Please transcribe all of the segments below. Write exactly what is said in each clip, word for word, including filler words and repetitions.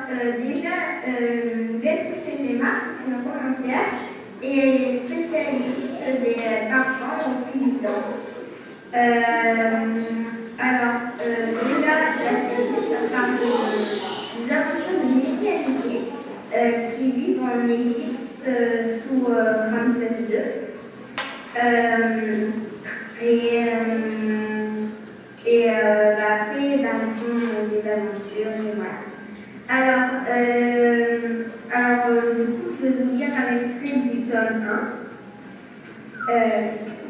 euh, déjà, euh, Béatrice Aymar, c'est une romancière et elle est spécialiste des parfums au fil du temps. Euh, alors, euh, déjà, la série, ça parle de, des aventures de Mary et Mickey euh, qui vivent en Égypte euh, sous euh, Ramsès deux. Euh, et euh, et euh, bah, après, bah, ils font euh, des aventures et voilà. Alors, euh, alors euh, du coup, je vais vous lire un extrait du tome un. Euh,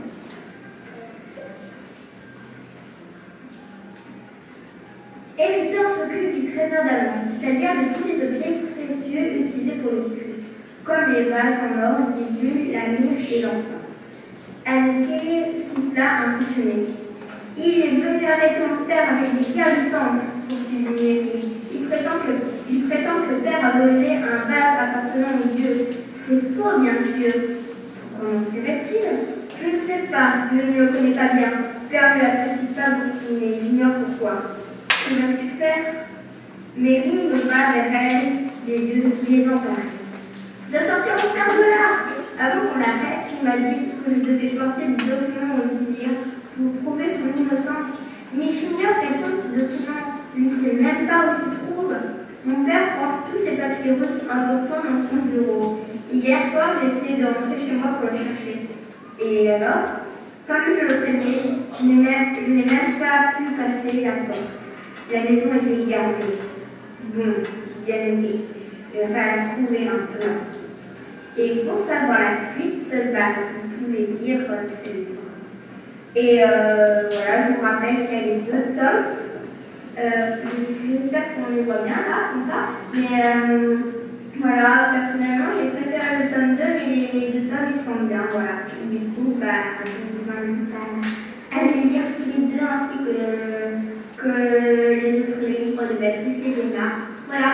Hériteur s'occupe du trésor d'Amon, c'est-à-dire de tous les objets précieux utilisés pour le culte, comme les vases en or, les huiles, la myrrhe et l'encens. Anke siffla impressionné. Il est venu avec mon père avec des pierres du temple, poursuivit Mary. Il prétend que, il prétend que le père a volé un vase appartenant au dieu. C'est faux, bien sûr. Comment dirait-il? Je ne sais pas, je ne le connais pas bien. Père ne l'apprécie pas beaucoup, mais j'ignore pourquoi. Que vas-tu faire? Mary me va vers elle, les yeux désemparés. Je dois sortir mon père de là. Avant qu'on l'arrête, il m'a dit que je devais porter des documents au vizir pour prouver son innocence. Mais j'ignore quels sont ces documents. Je ne sais même pas où s'ils trouvent. Mon père range tous ces papiers russes importants dans son bureau. Hier soir, j'ai essayé de rentrer chez moi pour le chercher. Et alors, comme je le craignais, je n'ai même, je n'ai même pas pu passer la porte. La maison était gardée. Bon, dit Anke, il va falloir trouver un peu. Et pour savoir la suite, bah, vous pouvez lire euh, ce livre. Et euh, voilà, je vous rappelle qu'il y a les deux tomes. Euh, J'espère qu'on les voit bien là, comme ça. Mais euh, voilà, personnellement, j'ai préféré le tome deux, mais les, les deux tomes, ils sont bien. Voilà. Et du coup, bah, je vous invite à, à les lire tous les deux, ainsi que, que les autres livres de Béatrice Aymar. Voilà.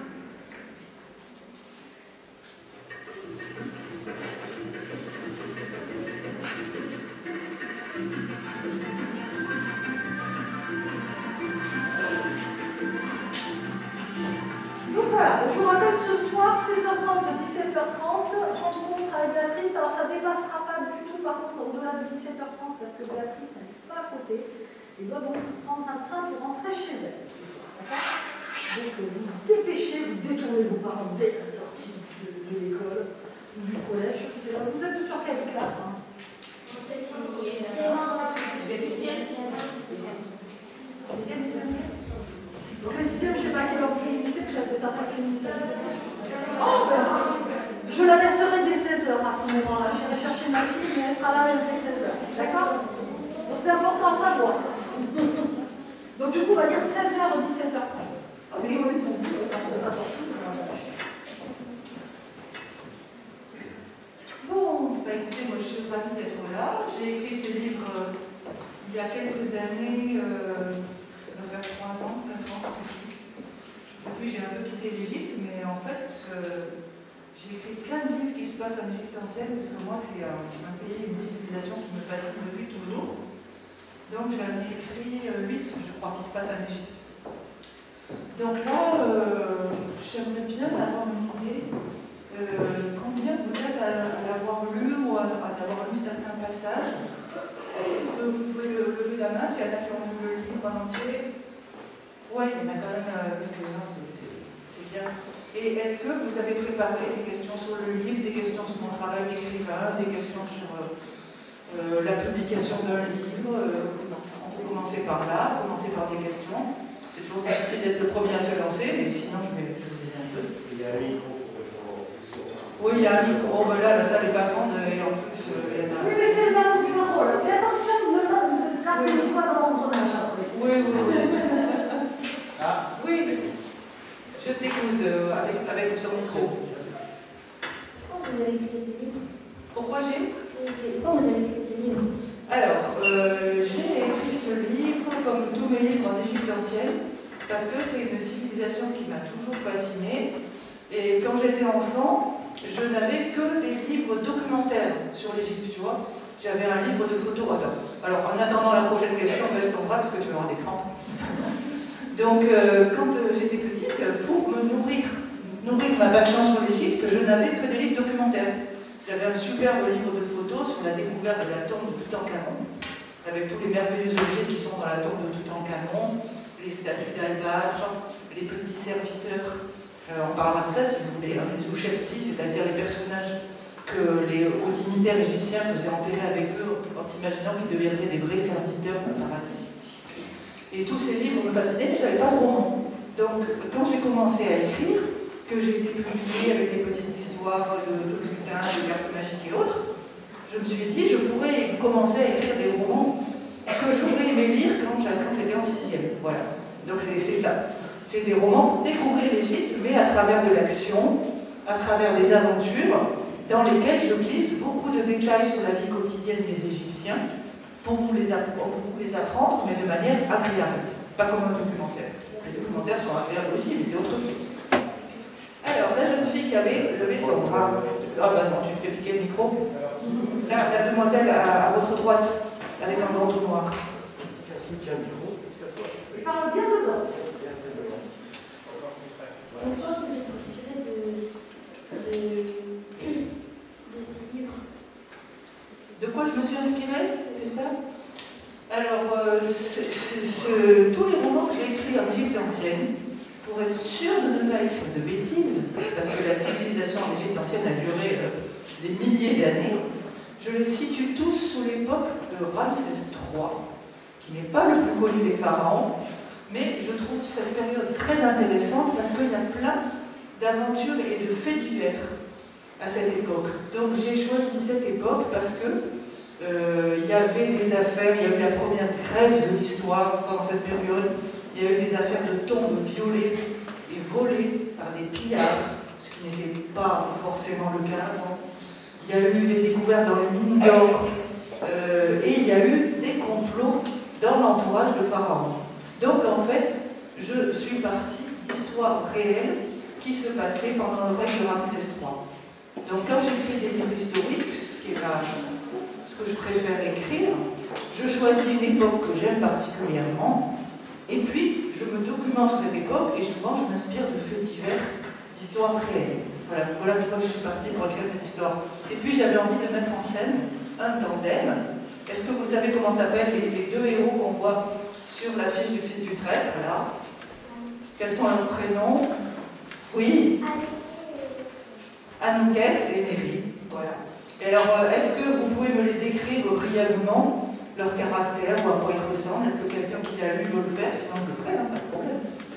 Parce que Béatrice n'est pas à côté et doit donc prendre un train pour rentrer chez elle. Donc vous vous dépêchez, vous détournez vos parents dès la sortie de, de l'école ou du collège. Vous êtes sur quelle classe hein? C'est sur donc les sixièmes, je ne sais pas à quelle heure vous finissez, peut-être ça pas finissé. Oh ben, je la laisserai dès seize heures à ce moment-là. J'irai chercher ma fille, mais elle sera là dès seize heures. D'accord? C'est important à savoir. Donc du coup, on va dire seize heures ou dix-sept heures. Oui, oui, bon, bah écoutez, moi je suis ravie d'être là. J'ai écrit ce livre euh, il y a quelques années, euh, ça doit faire trois ans, quatre ans, c'est tout. Depuis j'ai un peu quitté l'Égypte, mais en fait, euh, j'ai écrit plein de livres qui se passent en Égypte ancienne, parce que moi c'est un, un pays, une civilisation qui me fascine depuis toujours. Donc j'en ai écrit huit, je crois, qui se passent en Égypte. Donc là, euh, j'aimerais bien avoir une idée euh, combien vous êtes à, à l'avoir lu ou à, à avoir lu certains passages. Est-ce que vous pouvez le, lever la main s'il y en a qui ont lu le livre en entier? Oui, il y en a quand même euh, quelques-uns, c'est bien. Et est-ce que vous avez préparé des questions sur le livre, des questions sur mon travail d'écrivain, des questions sur euh, euh, la publication d'un livre euh, on peut commencer par là, commencer par des questions. C'est toujours difficile d'être le premier à se lancer, mais sinon je vais vous aider un peu. Il y a un micro pour répondre aux questions. Oui, il y a un micro. Oh, ben là, la salle n'est pas grande et en plus, euh, il y en a... Oui, mais c'est le bâton du rôle. Fais attention de ne placer le doigt dans l'engrenage. Oui, oui, oui. Ah, oui. Je t'écoute euh, avec, avec son micro. Pourquoi vous avez écrit ce livre? Pourquoi j'ai Pourquoi vous avez écrit ce livre? Alors, euh, j'ai écrit ce livre, comme tous mes livres en Égypte ancienne, parce que c'est une civilisation qui m'a toujours fascinée. Et quand j'étais enfant, je n'avais que des livres documentaires sur l'Égypte, tu vois. J'avais un livre de photos. Alors, en attendant la prochaine question, baisse ton bras parce que tu vas avoir des crampes. Donc, euh, quand euh, j'étais petite, pour me nourrir, nourrir ma passion sur l'Égypte, je n'avais que des livres documentaires. J'avais un superbe livre de photos sur la découverte de la tombe de Toutankhamon, avec tous les merveilleux objets qui sont dans la tombe de Toutankhamon, les statues d'albâtre, les petits serviteurs. Euh, on parlera de ça si vous voulez, hein, les Oucheptis, c'est-à-dire les personnages que les hauts dignitaires égyptiens faisaient enterrer avec eux en s'imaginant qu'ils deviendraient des vrais serviteurs au paradis. Et tous ces livres me fascinaient, mais je n'avais pas de roman. Donc, quand j'ai commencé à écrire, que j'ai été publiée avec des petites histoires de, de lutins, de cartes magiques et autres, je me suis dit, je pourrais commencer à écrire des romans que j'aurais aimé lire quand j'étais en sixième. Voilà. Donc c'est ça. C'est des romans pour découvrir l'Égypte, mais à travers de l'action, à travers des aventures, dans lesquelles je glisse beaucoup de détails sur la vie quotidienne des Égyptiens, pour vous les, pour vous les apprendre, mais de manière agréable, pas comme un documentaire. Les documentaires sont agréables aussi, mais c'est autre chose. Alors, la jeune fille qui avait levé son bras. Ah ben non, tu te fais piquer le micro. La, la demoiselle à, à votre droite, avec un bandeau noir. Il parle bien dedans. Pourquoi vous êtes inspiré de, de, de ces livres? De quoi je me suis inspirée, c'est ça? Alors, euh, c est, c est, c est, tous les romans que j'ai écrits en Égypte ancienne, pour être sûr de ne pas écrire de bêtises, parce que la civilisation en Égypte ancienne a duré euh, des milliers d'années, je les situe tous sous l'époque de Ramsès trois, qui n'est pas le plus connu des pharaons, mais je trouve cette période très intéressante parce qu'il y a plein d'aventures et de faits divers à cette époque. Donc j'ai choisi cette époque parce que euh, il y avait des affaires, il y a eu la première grève de l'histoire pendant cette période, il y a eu des affaires de tombes violées et volées par des pillards, ce qui n'était pas forcément le cas avant. Il y a eu des découvertes dans les mines d'or, euh, et il y a eu des complots dans l'entourage de Pharaon. Donc en fait, je suis partie d'histoires réelles qui se passaient pendant le règne de Ramsès trois. Donc quand j'écris des livres historiques, ce qui est la, ce que je préfère écrire, je choisis une époque que j'aime particulièrement, et puis je me documente sur cette époque, et souvent je m'inspire de faits divers, d'histoires réelles. Voilà, voilà pourquoi je suis partie pour écrire cette histoire. Et puis j'avais envie de mettre en scène un tandem. Est-ce que vous savez comment s'appellent les, les deux héros qu'on voit sur l'affiche du Fils du Traître, là? Quels sont leurs prénoms? Oui? Anouquette et Méry. Voilà. Et alors, est-ce que vous pouvez me les décrire brièvement, leur caractère, ou à quoi ils ressemblent? Est-ce que quelqu'un qui l'a lu veut le faire? Sinon je le ferai, hein, pas de problème.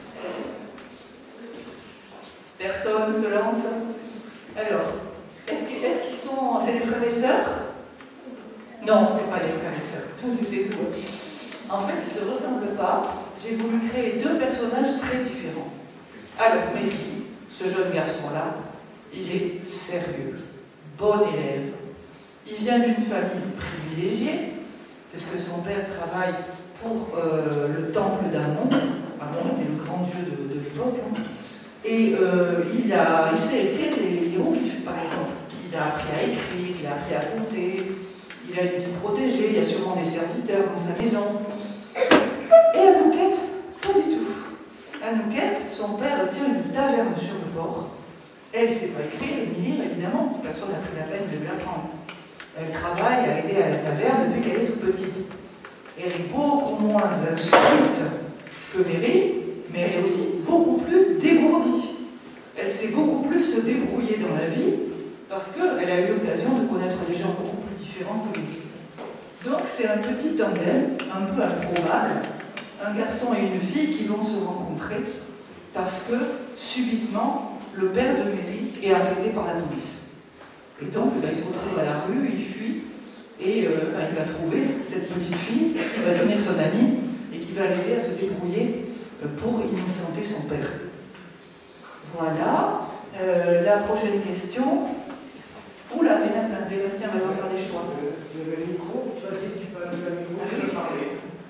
Personne ne se lance? Alors, est-ce qu'ils est qu'ils sont... C'est des frères et sœurs? Non, ce n'est pas des frères et sœurs. C'est tout. En fait, ils ne se ressemblent pas. J'ai voulu créer deux personnages très différents. Alors, Méry, ce jeune garçon-là, il est sérieux, bon élève. Il vient d'une famille privilégiée, puisque son père travaille pour euh, le temple d'Amon. Amon était le grand dieu de, de l'époque. Hein. Et euh, il, a, il sait écrire des hiéroglyphes, par exemple. Il a appris à écrire, il a appris à compter, il a une vie protégée, il y a sûrement des serviteurs dans sa maison. Et Anouquette, pas du tout. Anouquette, son père tient une taverne sur le port. Elle ne sait pas écrire ni lire, évidemment. Personne n'a pris la peine de lui apprendre. Elle travaille à aider à la taverne depuis qu'elle est toute petite. Elle est beaucoup moins instruite que Méry, mais elle est aussi beaucoup plus dégourdie. Elle sait beaucoup plus se débrouiller dans la vie parce qu'elle a eu l'occasion de connaître des gens beaucoup plus différents que lui. Donc c'est un petit tandem, un peu improbable, un garçon et une fille qui vont se rencontrer parce que, subitement, le père de Méry est arrêté par la police. Et donc, là, il se retrouve à la rue, il fuit, et euh, ben, il va trouver cette petite fille qui va devenir son amie et qui va l'aider à se débrouiller pour innocenter son père. Voilà. Euh, la prochaine question. Oula, Mesdames, la Sébastien va devoir faire des choix. Le micro, tu vas dire que tu peux allumer le micro, tu peux parler.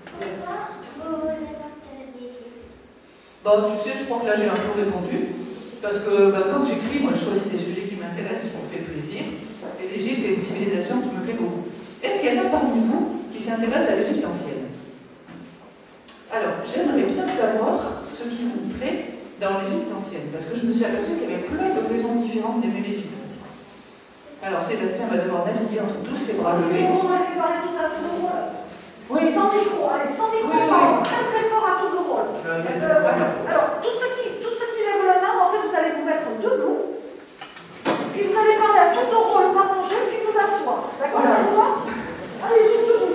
Bon, tu sais, je crois que là j'ai un peu répondu. Parce que bah, quand j'écris, moi je choisis des sujets qui m'intéressent, qui me fait plaisir. Et l'Égypte est une civilisation qui me plaît beaucoup. Est-ce qu'il y en a parmi vous qui s'intéressent à l'Égypte ancienne? Alors, j'aimerais bien savoir ce qui vous plaît dans l'Égypte ancienne, parce que je me suis aperçue qu'il y avait plein de raisons différentes d'aimer l'Égypte. Alors Sébastien va devoir naviguer entre tous ces bras levés. On a fait parler tout ça à tour de rôle. Oui, sans micro, allez, sans micro, Oui, oui. parle très très fort à tour de rôle. C'est un Euh, nécessaire. alors, tous ceux, qui, tous ceux qui lèvent la main, en fait, vous allez vous mettre debout, puis vous allez parler à tour de rôle, pas manger, puis vous asseoir. D'accord, Voilà. ça vous va? Allez-y, debout.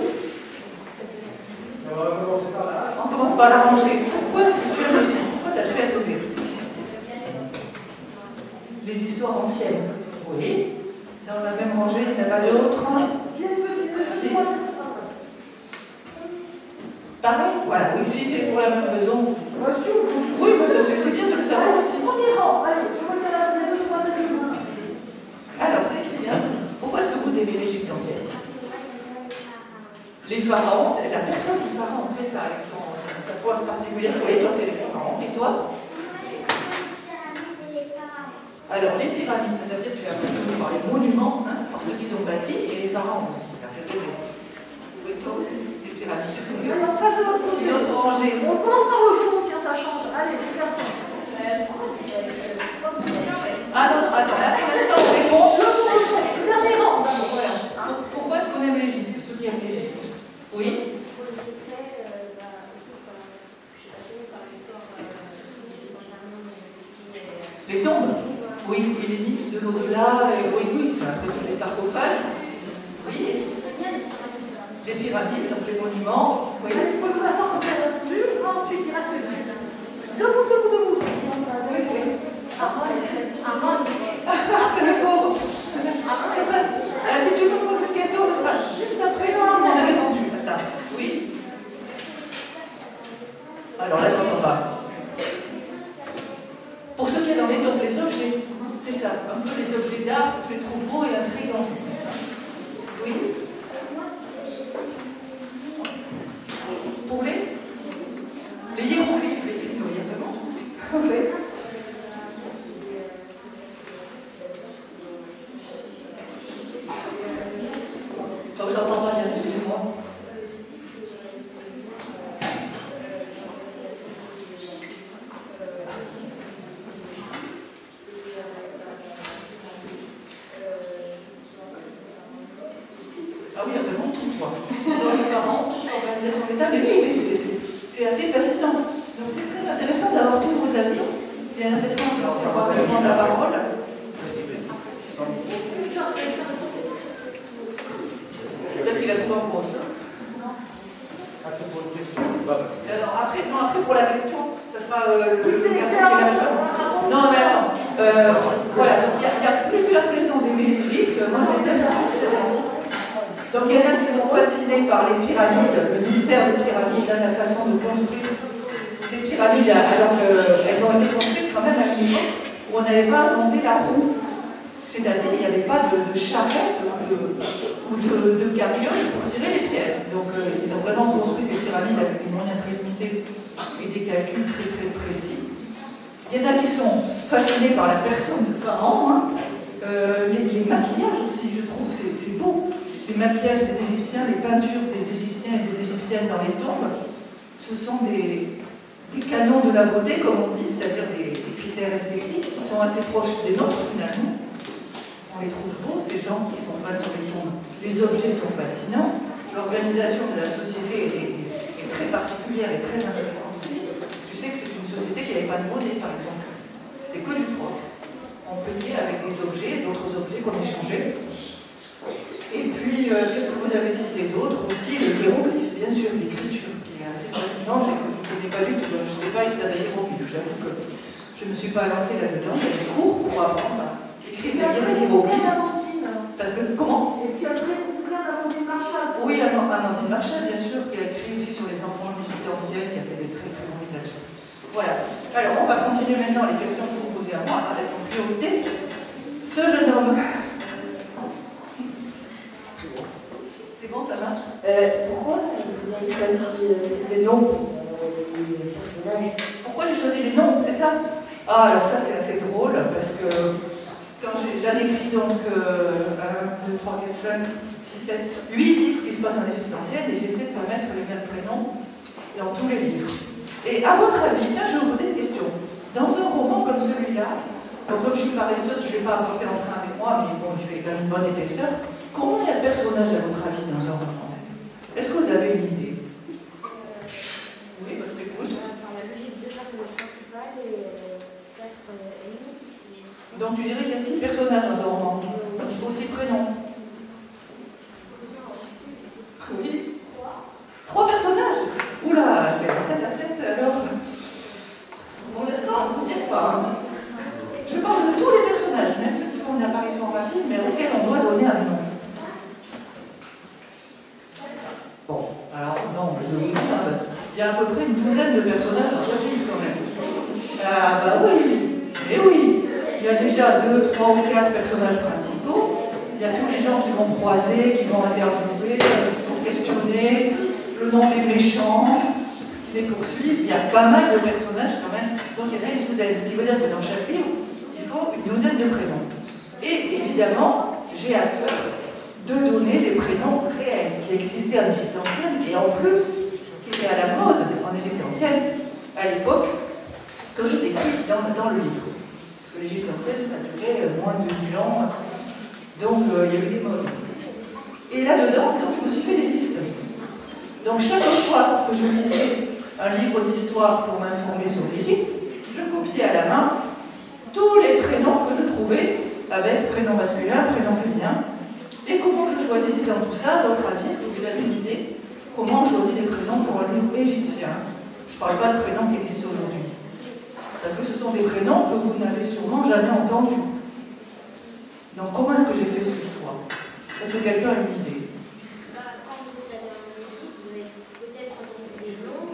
On va commencer par là. On commence par la rangée. Pourquoi est-ce que tu as réussi? Pourquoi tu as fait à poser? Les histoires anciennes. Oui. Dans la même rangée, il n'y en a pas d'autres. Si elle peut, si moi, c'est pas ça. Pareil? Voilà. Oui, si c'est pour la même raison. Bien sûr. Oui, mais ça, c'est c'est bien de le savoir aussi. Premier rang, allez, je veux dire la deux, trois, sept, huit. Alors, très bien. Pourquoi est-ce que vous aimez l'Égypte ancienne? Les pharaons, la personne du pharaon, c'est ça, avec son, sa pointe particulière. Oui, toi, c'est les pharaons. Et toi? Alors, les pyramides, ça veut dire que tu es impressionné par les monuments, hein, par ceux qu'ils ont bâtis, et les pharaons aussi, ça fait rêver. Oui, toi aussi, les pyramides. Allez, on passe à l'autre côté. Une autre rangée. On commence par le fond, tiens, ça change. Allez, les garçons. Ah non, attends, là, pour l'instant, on répond. Le fond, le fond, le dernier rang. Voilà. Pour- Pourquoi est-ce qu'on aime l'Égypte? Ceux qui aiment l'Égypte. Oui? Pour le secret, euh, bah, aussi, quoi, je suis passionnée par l'histoire euh, Les tombes? Oui, et les mythes de l'au-delà, euh, oui, oui, c'est l'impression des sarcophages. Oui. Les pyramides, donc les monuments. Oui. Allez, vous pouvez vous asseoir pour faire votre mur. Ensuite, il reste lui. Debout, debout, debout. Oui, oui. le pauvre. C'est vrai. Euh, si tu me poses une question, ce sera juste après. On a répondu à ça. Oui. Alors là, je n'entends pas. Pour ceux qui aiment les tombes, les objets, c'est ça, un peu les objets d'art, tu les trouves beaux et intrigants. Oui. Pour les Les hiéroglyphes, les écrits, il y a vraiment. Oui. Oh, j'entends pas bien, excusez-moi. Ah oui, il y a vraiment tout, quoi. Dans les parents, l'organisation d'État, mais oui, oui, c'est- c'est- c'est assez fascinant. Donc c'est très intéressant d'avoir tous vos avis. Il y en a peut-être un, alors on va prendre la parole. Peut-être qu'il a trop en grosse. Ah, c'est pour une question. Alors après, non, après pour la question, ça sera euh, le Oui, c'est garçon c'est qui est un là. Non, mais attends. Euh, voilà, donc il y, a- il y a plusieurs raisons d'aimer l'Égypte. Moi, je les aime pour toutes ces raisons. Donc il y en a qui sont fascinés par les pyramides, le mystère des pyramides, hein, la façon de construire ces pyramides, alors qu'elles ont été construites quand même à une époque où on n'avait pas inventé la roue. C'est-à-dire qu'il n'y avait pas de, de charrette ou de, ou de, de carriole pour tirer les pierres. Donc euh, ils ont vraiment construit ces pyramides avec des moyens très limités et des calculs très très précis. Il y en a qui sont fascinés par la personne du pharaon, hein. euh, les, les maquillages aussi, je trouve, c'est c'est beau. Les maquillages des Égyptiens, les peintures des Égyptiens et des Égyptiennes dans les tombes, ce sont des, des canons de la beauté, comme on dit, c'est-à-dire des, des critères esthétiques qui sont assez proches des nôtres finalement. On les trouve beaux, ces gens qui sont peints sur les tombes. Les objets sont fascinants. L'organisation de la société est, est, est très particulière et très intéressante aussi. Tu sais que c'est une société qui n'avait pas de monnaie, par exemple. C'était que du froid. On payait avec des objets, d'autres objets qu'on échangeait. Et puis, euh, qu'est-ce que vous avez cité d'autre aussi? Le hiéroglyphe, bien sûr, l'écriture, qui est assez fascinante et que je ne connais pas du tout. Je ne sais pas écrire des hiéroglyphes, j'avoue que je ne me suis pas lancée là-dedans. Il y a des cours pour apprendre à écrire des hiéroglyphes. Parce que, comment? Et puis après, on se souvient d'Amandine Marshall. Oui, Amandine Marshall, bien sûr, qui a écrit aussi sur les enfants de l'Égypte ancienne, qui a fait des très très bonnes là-dessus. Voilà. Alors, on va continuer maintenant les questions que vous posez à moi, avec en priorité ce jeune homme. C'est bon, ça marche? Euh, pourquoi vous avez choisi euh, ces noms euh, des personnages? Pourquoi j'ai choisi les noms? C'est ça? Ah, alors ça, c'est assez drôle, parce que quand j'en écris donc euh, un, deux, trois, quatre, cinq, six, sept, huit livres qui se passent en Égypte ancienne, et j'essaie de pas mettre les mêmes prénoms dans tous les livres. Et à votre avis, tiens, je vais vous poser une question. Dans un roman comme suis paresseuse, je ne l'ai pas apporté en train avec moi, mais bon, il fait quand même une bonne épaisseur. Combien il y a de personnages à votre avis dans un roman? Est-ce que vous avez une idée? Oui, parce que écoute. On a logique deux personnages principaux et quatre ennemis. Donc tu dirais qu'il y a six personnages dans un roman. Donc il faut six prénoms. Oui. Trois personnages. Oula, c'est la tête à tête alors. Pour l'instant, vous n'y êtes pas. Hein. Je parle de tous les personnages, même ceux qui font une apparition rapide, mais auxquels on doit donner un nom. Bon, alors non, je vous dis, hein, il y a à peu près une douzaine de personnages dans chaque livre quand même. Ah bah oui, mais oui. Il y a déjà deux, trois ou quatre personnages principaux. Il y a tous les gens qui vont croiser, qui vont interviewer, qui vont questionner, le nom des méchants, qui les poursuivent. Il y a pas mal de personnages quand même. Donc il y en a une douzaine. Ce qui veut dire que dans chaque livre, il faut une douzaine de prénoms. Et évidemment, j'ai à cœur de donner des prénoms réels qui existaient en Égypte ancienne et en plus qui étaient à la mode en Égypte ancienne à l'époque que je décris dans, dans le livre. Parce que l'Égypte ancienne, ça durait moins de deux mille ans, donc euh, il y a eu des modes. Et là-dedans, donc, je me suis fait des listes. Donc chaque fois que je lisais un livre d'histoire pour m'informer sur l'Égypte, je copiais à la main tous les prénoms que je trouvais, avec prénom masculin, prénom féminin. Et comment je choisissais dans tout ça, à votre avis, est-ce que vous avez une idée? Comment on choisit les prénoms pour un livre égyptien? Je ne parle pas de prénoms qui existent aujourd'hui. Parce que ce sont des prénoms que vous n'avez sûrement jamais entendus. Donc comment est-ce que j'ai fait ce choix? Est-ce que quelqu'un a une idée? Quand vous êtes allé en Égypte, vous avez peut-être entendu des noms.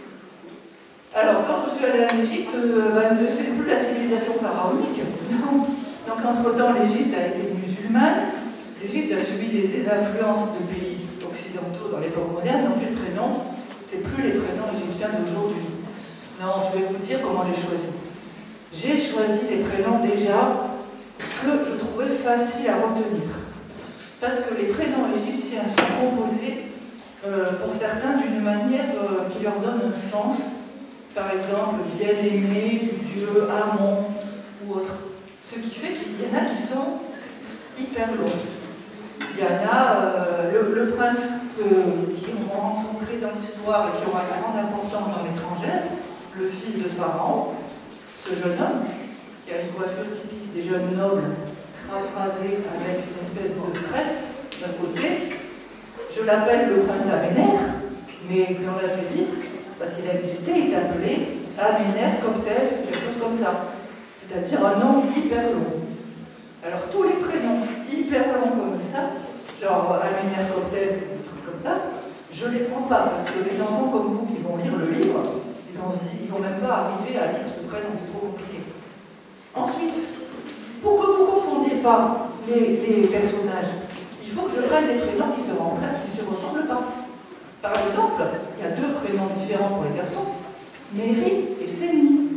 Alors, quand je suis allée en Égypte, euh, bah, c'est plus la civilisation pharaonique. Non. Donc, entre-temps, l'Égypte a été musulmane. L'Égypte a subi des, des influences de pays occidentaux dans l'époque moderne. Donc, les prénoms, c'est plus les prénoms égyptiens d'aujourd'hui. Non, je vais vous dire comment j'ai choisi. J'ai choisi des prénoms déjà que je trouvais faciles à retenir. Parce que les prénoms égyptiens sont composés, euh, pour certains, d'une manière euh, qui leur donne un sens. Par exemple, bien-aimé du dieu Amon ou autre. Ce qui fait qu'il y en a qui sont hyper longs. Il y en a euh, le, le prince que, qui ont rencontré dans l'histoire et qui aura une grande importance dans l'étrangère, le fils de Pharaon, ce jeune homme, qui a une coiffure typique des jeunes nobles, crâne rasé avec une espèce de tresse d'un côté. Je l'appelle le prince Amener, mais dans la vraie vie, parce qu'il a existé, il s'appelait Amener Koptef, quelque chose comme ça. C'est-à-dire un nom hyper long. Alors tous les prénoms hyper longs comme ça, genre Amener Koptef ou des trucs comme ça, je ne les prends pas, parce que les enfants comme vous qui vont lire le livre, ils vont, ils vont même pas arriver à lire ce prénom, c'est trop compliqué. Ensuite, pour que vous ne confondiez pas les, les personnages, il faut que je prenne des prénoms qui se, qui se ressemblent pas. Par exemple, il y a deux prénoms différents pour les garçons, Méry et Séni.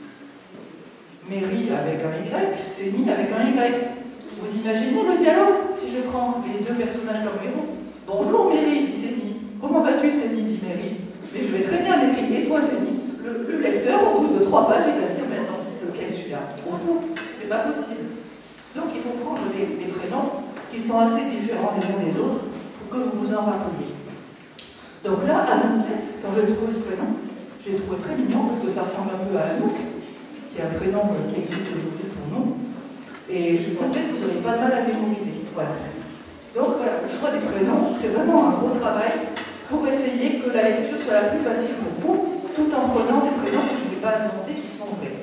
Méry avec un Y, Séni avec un Y. Vous imaginez le dialogue si je prends les deux personnages comme héros? Bonjour Méry, dit Séni. Comment vas-tu, Séni, dit Méry. Mais je vais très bien, Méry. Et toi, Séni? le, le lecteur, au bout de trois pages, il va se dire maintenant, c'est lequel celui-là? Au fond, c'est pas possible. Donc il faut prendre des, des prénoms qui sont assez différents les uns des autres pour que vous vous en rappeliez. Donc là, Anouk, quand j'ai trouvé ce prénom, j'ai trouvé très mignon parce que ça ressemble un peu à Anouk, qui est un prénom qui existe aujourd'hui pour nous. Et je pensais que vous n'auriez pas de mal à le mémoriser. Voilà. Donc voilà, le choix des prénoms, c'est vraiment un gros travail pour essayer que la lecture soit la plus facile pour vous, tout en prenant des prénoms que je n'ai pas inventés qui sont vrais.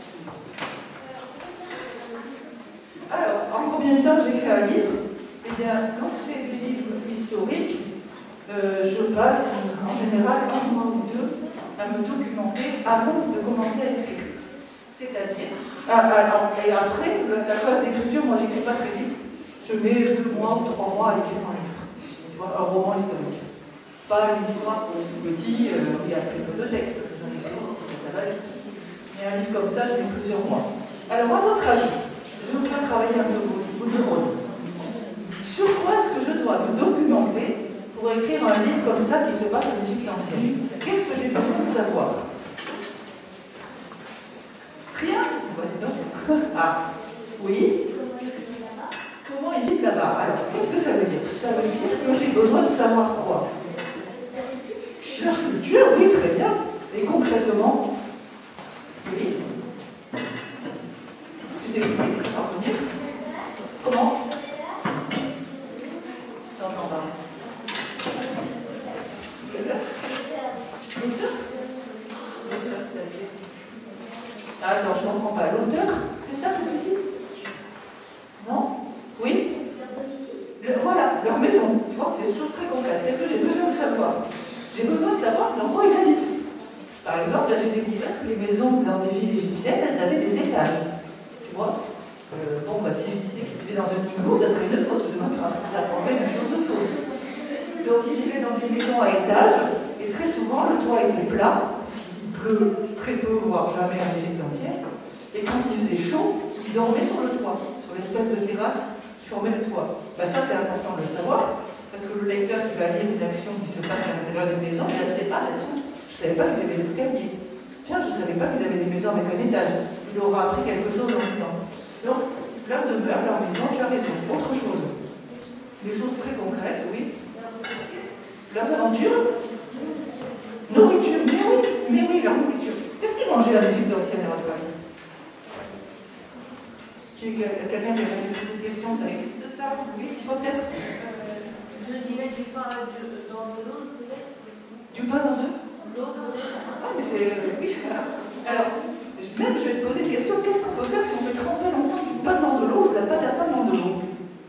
Alors, en combien de temps j'ai écrit un livre? Eh bien, quand c'est des livres historiques, Euh, je passe en général un mois ou deux à me documenter avant de commencer à écrire. C'est-à-dire, ah, ah, et après, la phase d'écriture, moi j'écris pas très vite, je mets deux mois ou trois mois à écrire un livre. Tu vois, un roman historique. Pas une histoire pour tout petit, euh, et après peu de texte, parce que j'en ai fait aussi, ça, ça va vite. Mais un livre comme ça, je mets plusieurs mois. Alors, à votre avis, je vais vous faire travailler un peu vos neurones. Sur quoi est-ce que je dois me documenter pour écrire un livre comme ça qui se passe en Égypte ancienne? Qu'est-ce que j'ai besoin de savoir? Rien? Ah, Oui. Comment ils vivent là-bas? Alors, qu'est-ce que ça veut dire? Ça veut dire que j'ai besoin de savoir quoi? Leur culture, oui, très bien. Et concrètement, oui. Tu sais, parvenir. Comment? J'entends pas. L'auteur? Ah non, je ne comprends pas. L'auteur? C'est ça que tu dis? Non? Oui? Le, voilà, leur maison. Tu vois, c'est des choses très concrètes. Qu'est-ce que j'ai besoin de savoir? J'ai besoin de savoir dans quoi ils habitent. Par exemple, là, j'ai découvert que les maisons dans des villes égyptiennes, elles avaient des étages. Tu vois? euh, Bon, bah, si je disais qu'ils vivaient dans un igloo, ça serait une faute de ma part. J'apprendrais une chose fausse. Donc, ils vivaient dans des maisons à étages, et très souvent, le toit était plat. Il pleut très peu, voire jamais en Égypte ancienne. Et quand il faisait chaud, ils dormaient sur le toit, sur l'espèce de terrasse qui formait le toit. Ben, ça, c'est important de le savoir, parce que le lecteur qui va lire une action qui se passe à l'intérieur d'une maison, il ne sait pas là-dessus. Je ne savais pas qu'ils avaient des escaliers. Tiens, je ne savais pas qu'ils avaient des maisons avec un étage. Il aura appris quelque chose en disant. Donc, leur demeure, leur maison, tu as raison. Autre chose. Des choses très concrètes, oui. Leurs aventures. Nourriture, mais oui, mais oui, leur nourriture. Qu'est-ce qu'ils mangeaient à l'Égypte ancienne à votre famille? Quelqu'un qui a posé une question, ça existe ça? Oui, peut-être. Je dirais du pain dans de l'eau, peut-être. Du pain dans de L'eau, peut-être. Ah, mais c'est. Oui, alors, même je vais te poser une question, qu'est-ce qu'on peut faire si on fait tremper longtemps du pain dans de l'eau ou de la pâte à pain dans de l'eau?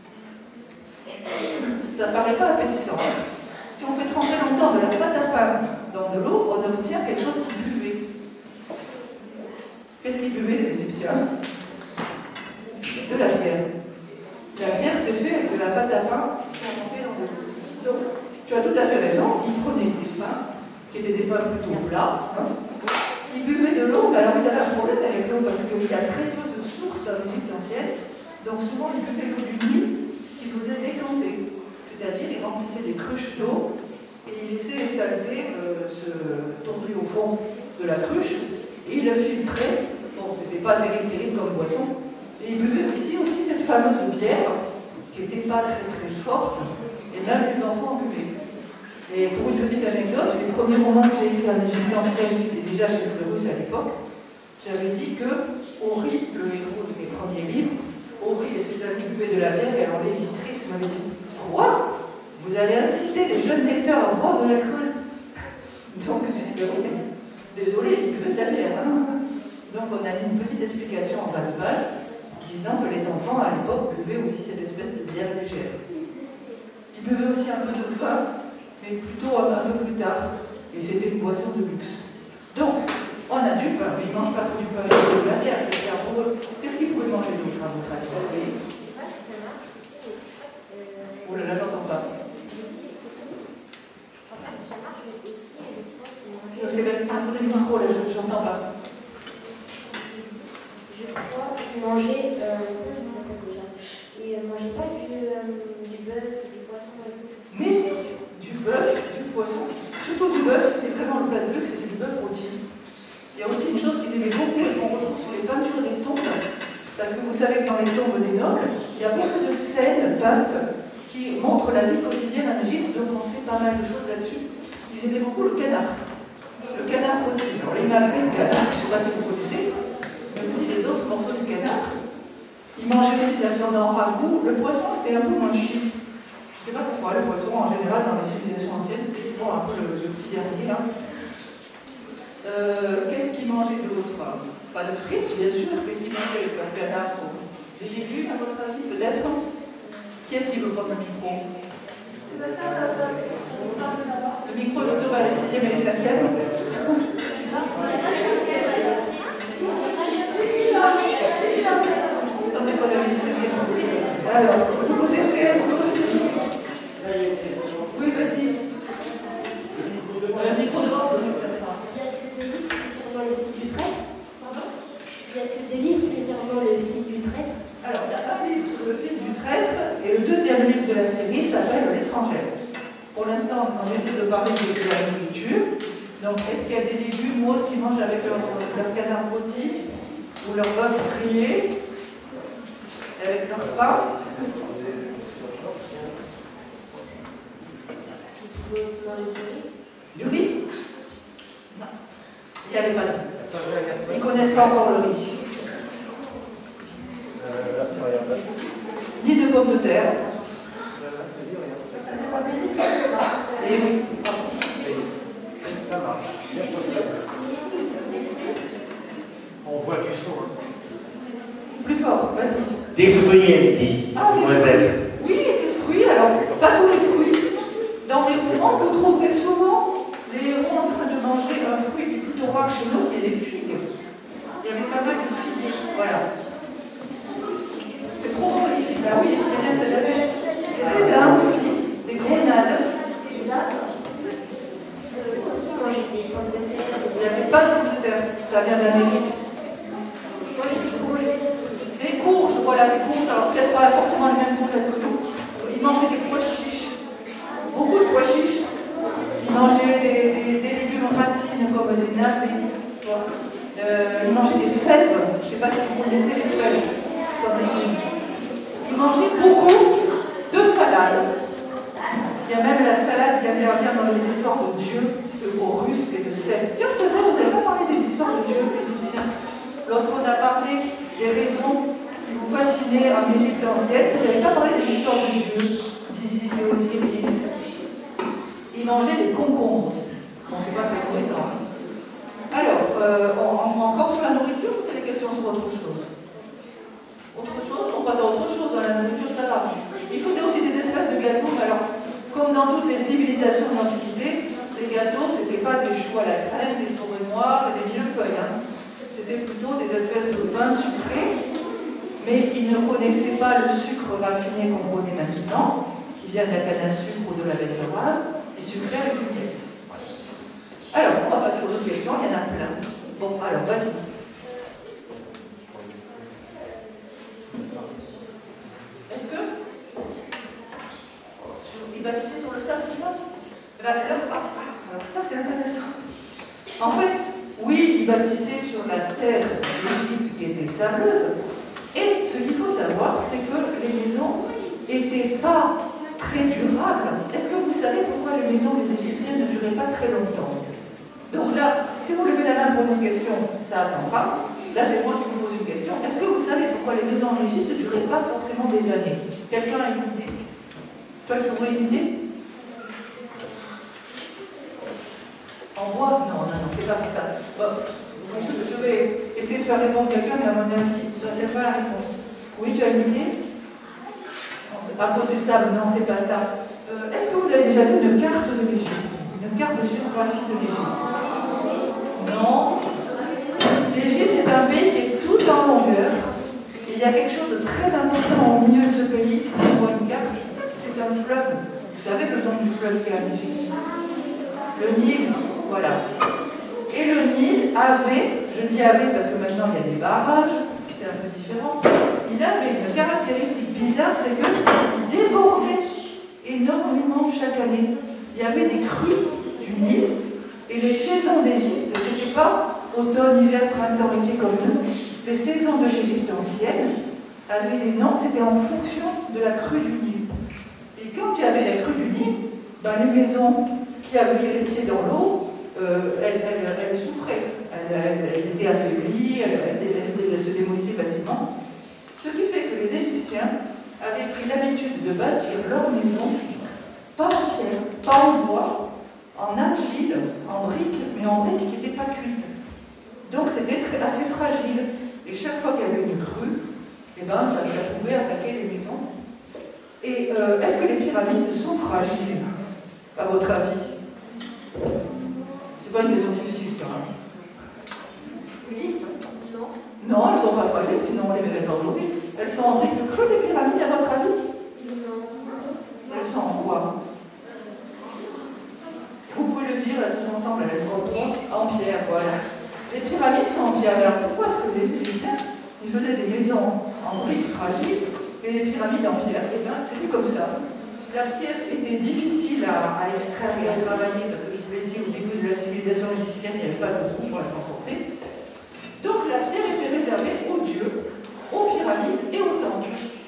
Ça ne paraît pas appétissant. Hein? Si on fait tremper longtemps de la pâte à pain dans de l'eau, on obtient quelque chose qui buvait. Qu'est-ce qu'ils buvaient les Égyptiens? De la bière. La bière, c'est fait avec de la pâte à pain fermentée dans de l'eau. Donc, tu as tout à fait raison, ils prenaient des pains, qui étaient des pains plutôt plats. Hein. Ils buvaient de l'eau, mais alors ils avaient un problème avec l'eau parce qu'il y a très peu de sources en Égypte ancienne. Donc souvent, ils buvaient l'eau du Nil, ce qui faisait décanter. C'est-à-dire, ils remplissaient des cruches d'eau et ils laissaient les saletés euh, se tomber au fond de la cruche et ils la filtraient. Bon, c'était pas terrible, terrible comme boisson. Et ils buvaient aussi, aussi cette fameuse bière qui n'était pas très très forte. Et même les enfants buvaient. Et pour une petite anecdote, les premiers romans que j'ai écrits en Égypte ancienne, qui était déjà chez Fleurus à l'époque, j'avais dit que Ori, le héros de mes premiers livres, Ori et ses amis buvaient de la bière, et alors l'éditrice m'avait dit « Quoi? Vous allez inciter les jeunes lecteurs à boire de l'alcool ?» Donc j'ai dit « Oui, désolé, ils buvaient de la bière. Hein ?» Donc on a mis une petite explication en bas de page, disant que les enfants à l'époque buvaient aussi cette espèce de bière légère. Ils buvaient aussi un peu de vin, mais plutôt un peu plus tard. Et c'était une boisson de luxe. Donc, on a du pain, mais ils ne mangent pas que du pain, ils de la bière, c'est clair pour eux. Qu'est-ce qu'ils pouvaient manger d'autre à votre avis? Oui. Oh là là, j'entends pas. Sébastien, pour des micros, là, je n'entends pas. Je crois manger, euh, comment ça s'appelle déjà? Et euh, manger pas du, euh, du bœuf, du poisson et tout. Mais c'est du bœuf, du poisson, surtout du bœuf, c'était vraiment le plat de luxe, c'était du bœuf rôti. Il y a aussi une chose qu'ils aimaient beaucoup et qu'on retrouve sur les peintures des tombes, parce que vous savez que dans les tombes des nobles, il y a beaucoup de scènes peintes qui montrent la vie quotidienne en Égypte, donc on sait pas mal de choses là-dessus. Ils aimaient beaucoup le canard. Le canard rôti. Alors les magrets, le canard, je ne sais pas si vous connaissez, mais aussi les autres morceaux du canard. Ils mangeaient aussi de la viande en ragoût. Le poisson, c'était un peu moins chic. Je ne sais pas pourquoi, le poisson, en général, dans les civilisations anciennes, c'était souvent un peu le, le petit dernier. Hein. Euh, Qu'est-ce qu'ils mangeaient d'autre? Pas de frites, bien sûr. Qu'est-ce qu'ils mangeaient avec le canard? Des légumes, à votre avis, peut-être? Qui est-ce qui veut prendre le micro? Sébastien, le micro, le docteur va les sixième et les cinquièmes. Alors, vous côté C M, vous aussi. Oui, vas-y. Le micro devant, c'est Il n'y a que deux livres concernant le fils du traître. Alors, il y a un livre sur le fils du traître, et le deuxième livre de la série s'appelle L'étranger. Pour l'instant, on essaie de parler de la nourriture. Donc, est-ce qu'il y a des légumes ou autres qui mangent avec leur, leur canard rôti ou leur bœuf grillé? Et avec leur pain. Du riz? Non. Il n'y avait pas de riz. Ils ne connaissent pas encore le riz. Ni de pommes de terre. Et oui. Ça marche. On voit du son. Plus fort, vas-y. Des fruits, elle dit, Ah, demoiselle. Oui, des fruits, alors pas tous les fruits. Dans les romans, vous trouverez souvent les héros en train de manger un fruit qui est plutôt rare chez nous, qui est les figues. Il y avait pas mal de figues. Voilà. C'est trop bon les figues. Ah oui, c'est bien, c'est la même. Des raisins aussi, des grenades. Il n'y avait pas de pommes de terre. Ça vient d'Amérique. Des courges, voilà, des courges. Alors peut-être pas forcément les mêmes courges que nous. Ils mangeaient des pois chiches. Beaucoup de pois chiches. Ils mangeaient des, des, des légumes racines comme des navets. Euh, ils mangeaient des fèves. Je ne sais pas si vous connaissez les fèves. Ils mangeaient beaucoup de salade. Il y a même la salade qui intervient dans les histoires de Dieu, aux Russes et de Seth. Tiens, c'est vrai, vous n'avez pas parlé des histoires de Dieu, les Égyptiens. Lorsqu'on a parlé des raisons qui vous fascinaient en Égypte ancienne, vous n'avez pas parlé des histoires de Dieu, d'Isis et Osiris. Ils mangeaient des concombres. Bon, c'est pas favorisant. Alors, euh, en, encore sur la nourriture, vous avez des questions sur autre chose? Autre chose? On passe à autre chose dans la nourriture, ça va. Il faisait aussi des espèces de gâteaux. Alors, comme dans toutes les civilisations de l'Antiquité, les gâteaux, ce n'était pas des choux à la crème, des fourrés noirs et des millefeuilles. Hein. C'était plutôt des espèces de pains sucrés, mais ils ne connaissaient pas le sucre raffiné qu'on connaît maintenant, qui vient de la canne à sucre ou de la betterave. Ils sucraient avec du miel. Alors, on va passer aux autres questions, il y en a plein. Bon, alors, vas-y. Est-ce que ils bâtissaient sur le sable, c'est ça? Alors, alors ça, c'est intéressant. En fait, oui, ils bâtissaient sur la terre d'Égypte qui était sableuse. Et ce qu'il faut savoir, c'est que les maisons n'étaient pas très durables. Est-ce que vous savez pourquoi les maisons des Égyptiens ne duraient pas très longtemps? Donc là, si vous levez la main pour une question, ça n'attend pas. Là, c'est moi qui vous pose une question. Est-ce que vous savez pourquoi les maisons en Égypte ne duraient pas forcément des années? Quelqu'un a une idée? Toi, tu aurais une idée? En bois? Non, non, non, c'est pas pour ça. Bon, je, je vais essayer de faire répondre quelqu'un, mais à mon avis, je n'ai pas la réponse. Oui, tu as une idée? À cause du sable, non, c'est pas ça. Euh, Est-ce que vous avez déjà vu une carte de l'Égypte? Une carte de géographie de l'Égypte? Non. L'Égypte, c'est un pays qui est tout en longueur. Et il y a quelque chose de très important au milieu de ce pays. Si on voit une carte, c'est un fleuve. Vous savez le nom du fleuve qu'il y a en Égypte? Le Nil, voilà. Et le Nil avait, je dis avait parce que maintenant il y a des barrages, c'est un peu différent, il avait une caractéristique bizarre, c'est qu'il débordait énormément chaque année. Il y avait des crues du Nil, et les saisons d'Égypte, ce n'était pas automne, hiver, printemps, été comme nous. Les saisons de l'Égypte ancienne avaient des noms, c'était en fonction de la crue du Nil. Et quand il y avait la crue du Nil, ben les maisons qui avaient les pieds dans l'eau, euh, elles, elles, elles souffraient. Elles, elles, elles étaient affaiblies, elles, elles, elles se démolissaient facilement. Ce qui fait que les Égyptiens avaient pris l'habitude de bâtir leur maison, pas en pierre, pas en bois, en argile, en briques, mais en briques qui n'étaient pas cuites. Donc c'était assez fragile. Et chaque fois qu'il y avait une crue, eh ben, ça, ça pouvait attaquer les maisons. Et euh, est-ce que les pyramides sont fragiles, à votre avis? C'est pas une question difficile, ça. Hein? Oui? Non. Non, elles ne sont pas fragiles, sinon on ne les verrait pas aujourd'hui. Elles sont en briques crues, les pyramides, à votre avis? Non. Elles sont en quoi? Vous pouvez le dire là, tous ensemble, elles sont en pierre, voilà. Les pyramides sont en pierre. Alors pourquoi est-ce que les Égyptiens ils faisaient des maisons en briques fragiles et les pyramides en pierre? Eh bien, c'était comme ça. La pierre était difficile à, à extraire et à travailler parce que je vous l'ai dit, au début de la civilisation égyptienne, il n'y avait pas de roue pour la transporter. Donc la pierre était réservée aux dieux, aux pyramides et aux temples.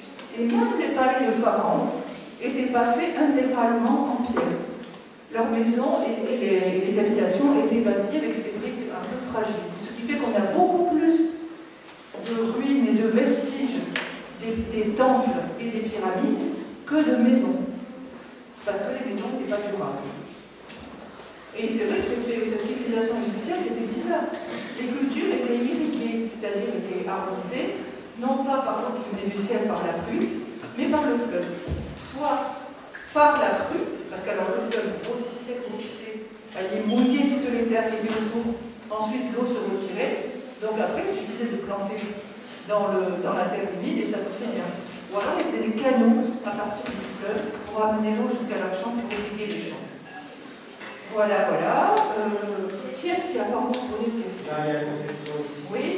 taille de pharaon n'étaient pas faits intégralement en pierre. Leurs maisons et, et les, les habitations étaient bâties avec ces briques un peu fragiles. Ce qui fait qu'on a beaucoup plus de ruines et de vestiges des, des temples et des pyramides que de maisons. Parce que les maisons n'étaient pas durables. Et c'est vrai que c'était, cette civilisation égyptienne était bizarre. Les cultures étaient irriguées, c'est-à-dire étaient arrosées, non pas par l'eau qui venait du ciel par la pluie, mais par le fleuve. Soit par la crue, parce qu'alors le fleuve grossissait, grossissait, il mouillait toutes les terres qui étaient autour, ensuite l'eau se retirait, donc après il suffisait de planter dans, le, dans la terre humide et ça poussait bien. Ou alors ils faisaient des canaux à partir du fleuve pour amener l'eau jusqu'à leur champ pour irriguer les champs. Voilà, voilà. Euh, qui est-ce qui a pas encore posé une question? Il y a une question ici. Oui.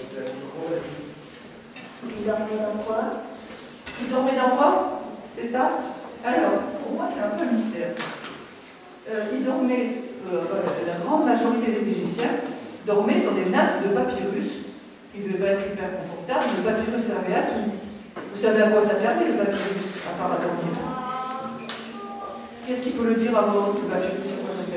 Ils dormaient dans quoi? Ils dormaient dans quoi? C'est ça? Alors, pour moi, c'est un peu un mystère. Euh, ils dormaient, euh, la grande majorité des Égyptiens dormaient sur des nattes de papyrus, qui ne devaient pas être hyper confortables. Le papyrus servait à tout. Vous savez à quoi ça servait, le papyrus, à part à dormir? Qu'est-ce qu'il peut le dire à votre le papyrus?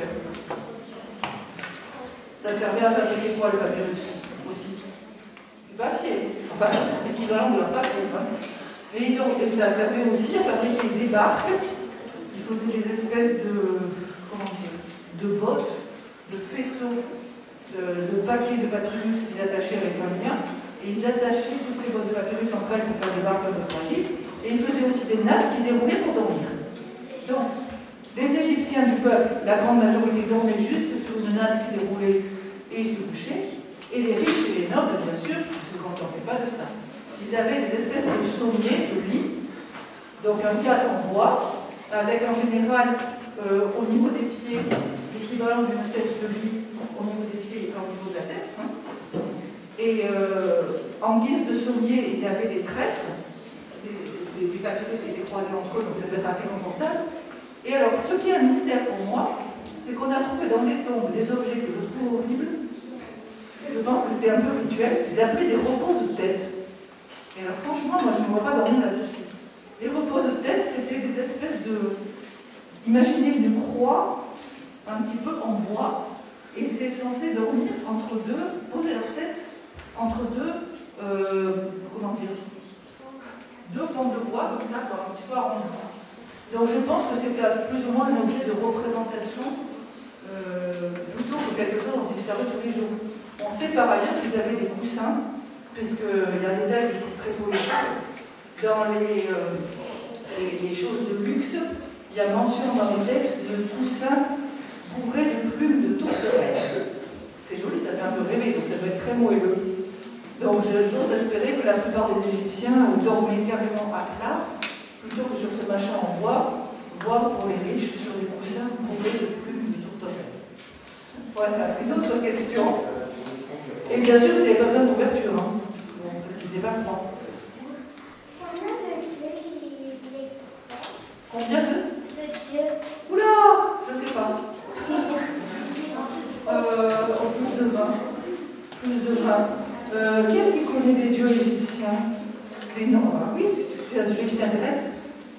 Ça servait à fabriquer quoi le papyrus aussi? Du papier, enfin l'équivalent de leur papier. Hein. Et donc ça servait aussi à fabriquer des barques. Il faisait des espèces de, comment dire, de bottes, de faisceaux, de, de papier de papyrus qu'ils attachaient avec un lien. Et ils attachaient toutes ces bottes de papyrus entre elles pour faire des barques un peu fragiles. Et ils faisaient aussi des nattes qui déroulaient pour dormir. Donc, les Égyptiens du peuple, la grande majorité dormaient juste sur une natte qui déroulait et ils se couchaient. Et les riches et les nobles, bien sûr, ne se contentaient pas de ça. Ils avaient des espèces de sommiers, de lits, donc un cadre en bois, avec en général euh, au niveau des pieds l'équivalent d'une tête de lit au niveau des pieds et au niveau de la tête. Hein. Et euh, en guise de sommier, il y avait des tresses, des, des, des papyrus qui étaient croisés entre eux, donc ça devait être assez confortable. Et alors, ce qui est un mystère pour moi, c'est qu'on a trouvé dans les tombes des objets que je trouve horribles. Je pense que c'était un peu rituel. Ils appelaient des reposes-têtes. Et alors, franchement, moi, je ne me vois pas dormir là-dessus. Les reposes-têtes, c'était des espèces de... Imaginez une croix, un petit peu en bois, et ils étaient censés dormir entre deux, poser leur tête entre deux, euh, comment dire, deux pans de bois, comme ça, quoi, un petit peu arrondis. Donc je pense que c'était plus ou moins un objet de représentation euh, plutôt que quelque chose dont ils servaient tous les jours. On sait par ailleurs qu'ils avaient des coussins, puisqu'il y a un détail que je trouve très poétique. Dans les, euh, les, les choses de luxe, il y a mention dans les textes de coussins bourrés de plumes de tourterelle. C'est joli, ça fait un peu rêver, donc ça doit être très moelleux. Donc j'ose espérer que la plupart des Égyptiens dormaient carrément à plat, plutôt que sur ce machin en bois, voire pour les riches sur des coussins bourrés de plumes de tourterelle. Voilà, une autre question. Et bien sûr, vous n'avez pas besoin d'ouverture, hein, parce qu'il ne faisait pas froid. Combien de dieux il existait? Combien de De dieux. Oula, je ne sais pas. Euh, plus de vingt. Plus de vingt. Euh, qui est-ce qui connaît les dieux égyptiens? Les noms, ah oui, c'est un sujet qui t'intéresse.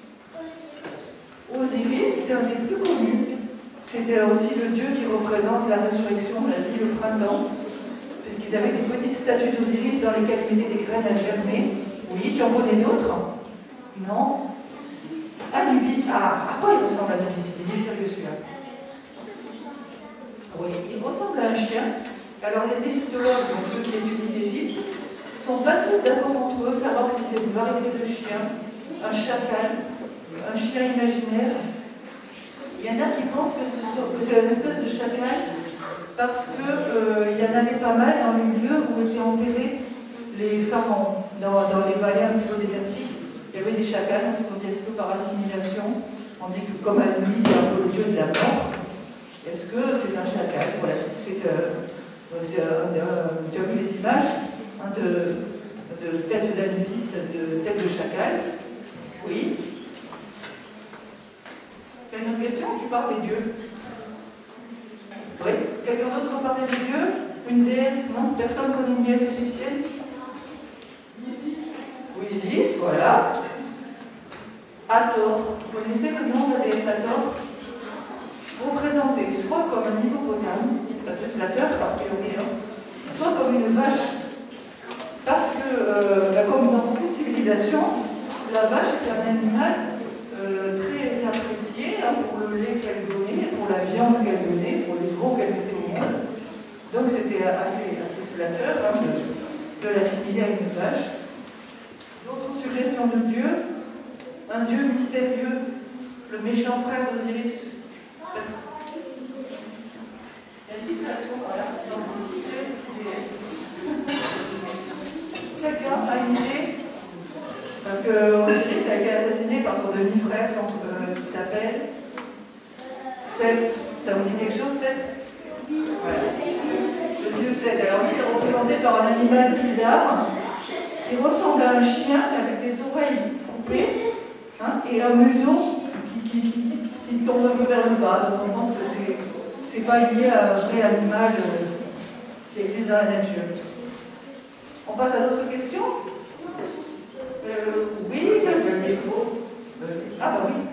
Osiris, c'est un des plus connus. C'était aussi le dieu qui représente la résurrection, la vie, le printemps. Puisqu'ils avaient des petites statues d'Osiris dans lesquelles ils mettaient des graines à germer. Oui, tu en connais d'autres? Non? Anubis, ah, à quoi il ressemble Anubis? Il est mystérieux celui-là. Oui, il ressemble à un chien. Alors les égyptologues, donc ceux qui étudient l'Égypte, ne sont pas tous d'accord entre eux, savoir si c'est une variété de chien, un chacal, un chien imaginaire. Il y en a qui pensent que c'est une espèce de chacal parce qu'il euh, y en avait pas mal dans les lieux où étaient enterrés les pharaons, dans, dans les vallées un petit peu désertiques. Il y avait des chacals qui sont dit est-ce que par assimilation, on dit que comme Anubis c'est un peu le dieu de la mort, est-ce que c'est un chacal? Voilà, c'est euh, euh, euh, tu as vu les images hein, de, de tête d'Anubis, de tête de chacal. Oui. Tu as une autre question? Tu parles des dieux. Oui. Quelqu'un d'autre veut parler des dieux? Une déesse? Non? Personne connaît une déesse égyptienne? Isis. Oui, Isis, voilà. Hathor, vous connaissez le nom de la déesse Hathor, représentée soit comme un hippopotame, pas très flatteur, a priori, soit comme une vache. Parce que, euh, bah, comme dans beaucoup de civilisations, la vache est un animal euh, très apprécié hein, pour le lait qu'elle donnait, pour la viande qu'elle donnait, pour les veaux qu'elle mettait au monde. Donc c'était assez, assez flatteur hein, de, de l'assimiler à une vache. D'autres suggestions de Dieu, un Dieu mystérieux, le méchant frère d'Osiris. Il y a une petite façon, voilà, dans le six déesses. Quelqu'un a une idée? Parce que Osiris a été assassiné par son demi-frère euh, qui s'appelle Seth. Ça vous dit quelque chose, Seth? Voilà. Le dieu Seth. Alors lui, il est représenté par un animal bizarre qui ressemble à un chien avec des oreilles coupées hein, et un museau qui, qui, qui, qui tombe un peu vers le bas. Donc on pense que c'est pas lié à un vrai animal euh, qui existe dans la nature. On passe à d'autres questions? euh, Oui, c'est le micro. Ah bah oui.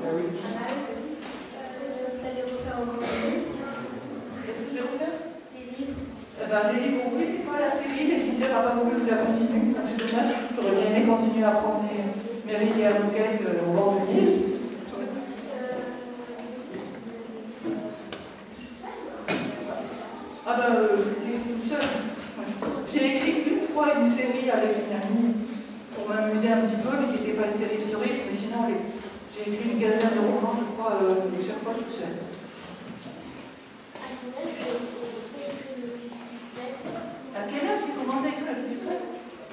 Qu'est-ce que je vais refaire? Des livres. Eh ben, des livres, oui, pas la série, l'éditeur n'a pas voulu que je la continue. C'est dommage, j'aurais bien aimé continuer à prendre mes, mes rivières moquettes euh, au bord du Nil. Ah ben, euh, une seule. J'ai écrit une fois une série avec une amie pour m'amuser un petit peu, mais qui n'était pas une série historique, mais sinon j'ai écrit une quinzaine de romans, je crois, euh, chaque fois toute seule. À quel âge j'ai commencé à écrire la musique euh,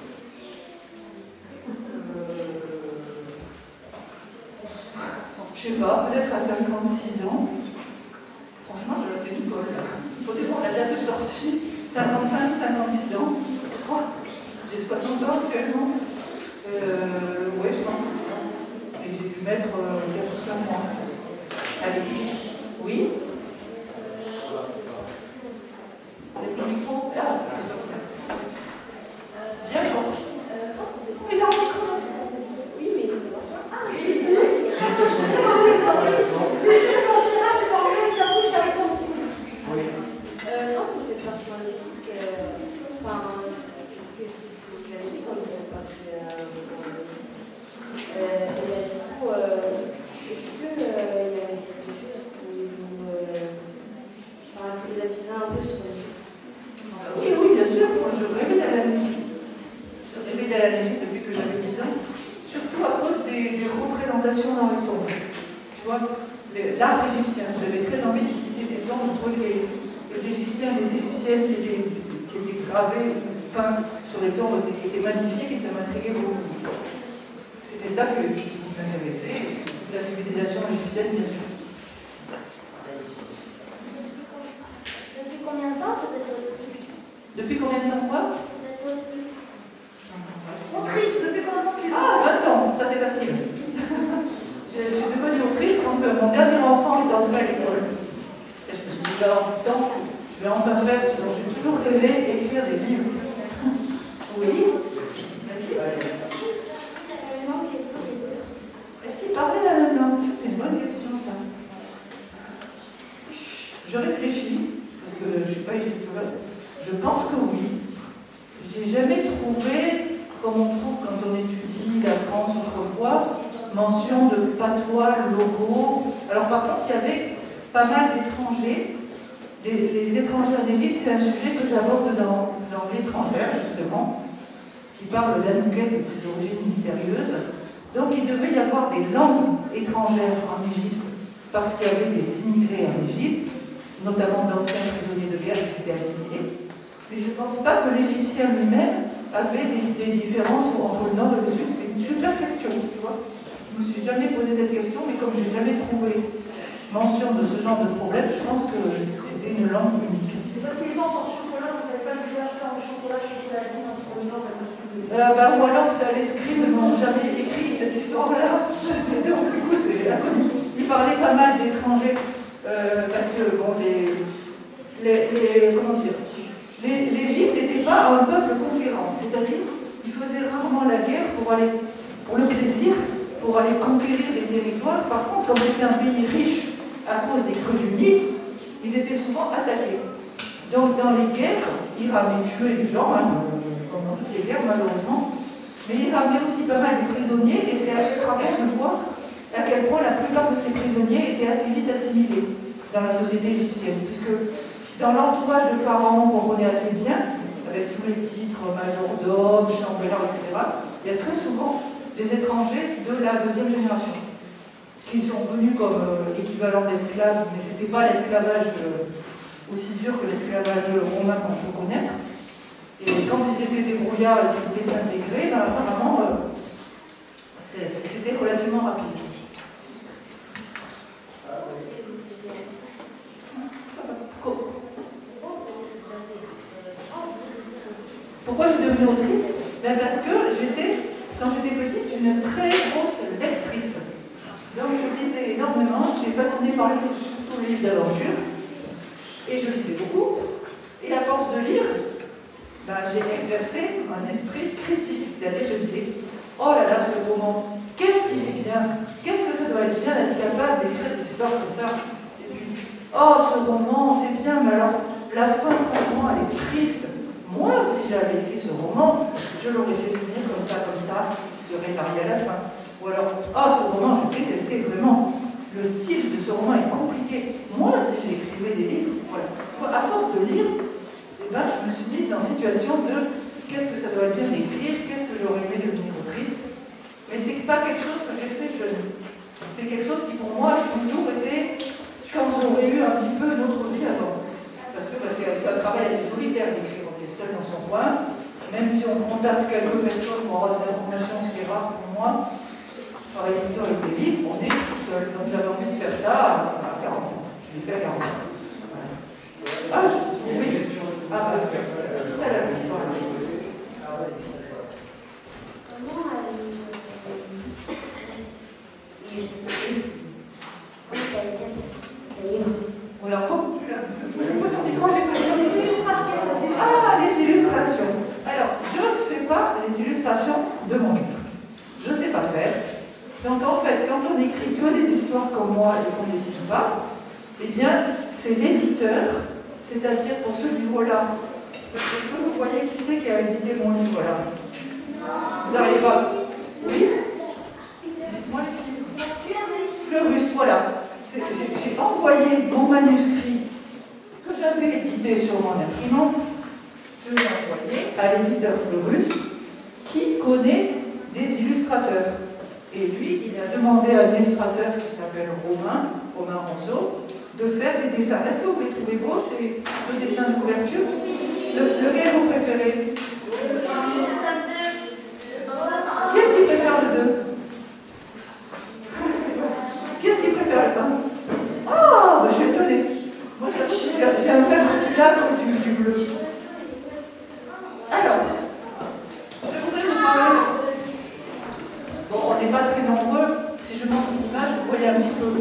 Je sais pas, peut-être à cinquante-six ans. Franchement, je restais une colle. Il faut voir la date de sortie. cinquante-cinq ou cinquante-six ans, je crois. J'ai soixante ans actuellement. Euh, oui, je pense que c'est ça. Et j'ai dû mettre euh, quatre ou cinq mois. Allez. Oui. Le micro. Ah, bien bon. Mais dans le micro. Oui, mais c'est bon. Ah, oui, c'est c'est c'est juste quand je rate, tu vas enlever ta bouche avec ton petit. Oui. Euh, non, pour cette partie en musique, enfin, qu'est-ce que vous avez dit quand vous avez passé euh, euh, et du coup, euh, est-ce que euh, il y avait quelque chose qui vous, euh, enfin, qui vous attirait un peu sur les musique? Oui, oui, bien sûr. Moi, je rêvais d'aller à la musique. Je rêvais d'aller à la musique depuis que j'avais dix ans, surtout à cause des, des représentations dans les tombes. Tu vois, l'art égyptien. J'avais très envie de visiter ces tombes. Je trouvais que les, les Égyptiens et les Égyptiennes qui étaient, qui étaient gravés ou peints sur les tombes étaient, étaient magnifiques et ça m'intriguait beaucoup. C'était ça que, qui m'intéressait. La civilisation égyptienne, bien sûr. Depuis combien de temps vous êtes autrice? Depuis combien de temps, quoi? Vous êtes autrice. Autrice, depuis combien de temps? Ah, vingt ans, ça c'est facile. Je suis devenue autrice quand euh, mon dernier enfant est entré à l'école. Et je me suis dit, je vais avoir du temps, je vais enfin faire ce dont j'ai toujours rêvé, écrire des livres. Oui. Vas-y. Est-ce qu'il parlait la même langue? C'est une bonne question, ça. Je réfléchis, parce que je ne suis pas égyptologue. Je pense que oui. J'ai jamais trouvé, comme on trouve quand on étudie la France autrefois, mention de patois locaux. Alors par contre, il y avait pas mal d'étrangers. Les, les étrangers en Égypte, c'est un sujet que j'aborde dans, dans l'étrangère, justement, qui parle d'Anouket et de ses origines mystérieuses. Donc il devait y avoir des langues étrangères en Égypte, parce qu'il y avait des immigrés en Égypte, notamment d'anciens prisonniers de guerre qui s'étaient assimilés. Mais je ne pense pas que l'Égyptien lui-même avait des, des différences entre le nord et le sud. C'est une super question, tu vois. Je ne me suis jamais posé cette question, mais comme je n'ai jamais trouvé mention de ce genre de problème, je pense que c'était une langue unique. C'est parce qu'il est pas en chocolat, vous n'avez pas le village en chocolat, chocolatine entre le nord et le sud. Euh, bah, ou alors, ça, les scribes n'ont jamais écrit cette histoire-là. Donc, du coup, c'est inconnu. Il parlait pas mal d'étrangers, euh, parce que, bon, les, les, les comment dire, l'Égypte n'était pas un peuple conquérant, c'est-à-dire, il faisait rarement la guerre pour aller, pour le plaisir, pour aller conquérir des territoires. Par contre, comme c'était un pays riche à cause des crues du Nil, ils étaient souvent attaqués. Donc dans les guerres, ils ramenaient tuer des gens, hein, comme dans toutes les guerres malheureusement, mais ils ramenaient aussi pas mal de prisonniers, et c'est assez frappant de voir à quel point la plupart de ces prisonniers étaient assez vite assimilés dans la société égyptienne, puisque dans l'entourage de Pharaon qu'on connaît assez bien, avec tous les titres, majordome, chambellan, et cetera, il y a très souvent des étrangers de la deuxième génération, qui sont venus comme euh, équivalent d'esclaves, mais ce n'était pas l'esclavage euh, aussi dur que l'esclavage romain qu'on peut connaître. Et quand ils étaient débrouillards et qu'ils voulaient s'intégrer, ben, apparemment, euh, c'était relativement rapide. Pourquoi je suis devenue autrice? Ben parce que j'étais, quand j'étais petite, une très grosse lectrice. Donc je lisais énormément, j'étais fascinée par les, surtout les livres d'aventure, et je lisais beaucoup. Et à force de lire, ben, j'ai exercé un esprit critique. C'est-à-dire, je disais, oh là là, ce roman, qu'est-ce qu'il est bien, qu'est-ce que ça doit être bien d'être capable d'écrire des histoires comme ça. Et puis, oh, ce roman, c'est bien, mais alors, la fin, franchement, elle est triste. Moi, si j'avais écrit ce roman, je l'aurais fait finir comme ça, comme ça, il serait marié à la fin. Ou alors, oh, ce roman, je détestais vraiment. Le style de ce roman est compliqué. Moi, si j'écrivais des livres, voilà. À force de lire, eh ben, je me suis mise en situation de qu'est-ce que ça doit être bien d'écrire, qu'est-ce que j'aurais aimé devenir autrice. Mais c'est pas quelque chose que j'ai fait jeune. C'est quelque chose qui, pour moi, a toujours été quand j'aurais eu un petit peu une autre vie avant. Parce que bah, c'est un travail assez solitaire d'écrire. On est seul dans son coin. Même si on contacte quelques personnes pour avoir des informations, ce qui est rare pour moi, travailler tout le temps avec des livres, on est tout seul. Donc j'avais envie de faire ça à quarante ans. Je l'ai fait à quarante ans. Voilà. Ah, je... oui. Ah, bah, tout à l'heure. Comment Alors, comme tu l'as... Ton micro, j'ai pas dit. Les illustrations. Ah, les illustrations. Alors, je ne fais pas les illustrations de mon livre. Je ne sais pas faire. Donc, en fait, quand on écrit que des histoires comme moi et qu'on ne dessine pas, eh bien, c'est l'éditeur, c'est-à-dire pour ce livre-là. Parce que vous voyez qui c'est qui a édité mon livre là. Vous n'arrivez pas? Oui? Dites-moi les filles. Fleurus, voilà. J'ai envoyé mon manuscrit que j'avais édité sur mon imprimante, je l'ai envoyé à l'éditeur Fleurus qui connaît des illustrateurs. Et lui, il a demandé à un illustrateur qui s'appelle Romain, Romain Ronceau, de faire des dessins. Est-ce que vous les trouvez beaux, ces deux dessins de couverture? Le, lequel vous préférez? Qui est-ce qui préfère le deux? Qui est-ce qui préfère le un? Ah, bah, je suis étonnée. Moi, j'ai un faible celui-là comme du, du bleu. Alors, je voudrais vous parler. Bon, on n'est pas très nombreux. Si je montre une image, vous voyez un petit peu.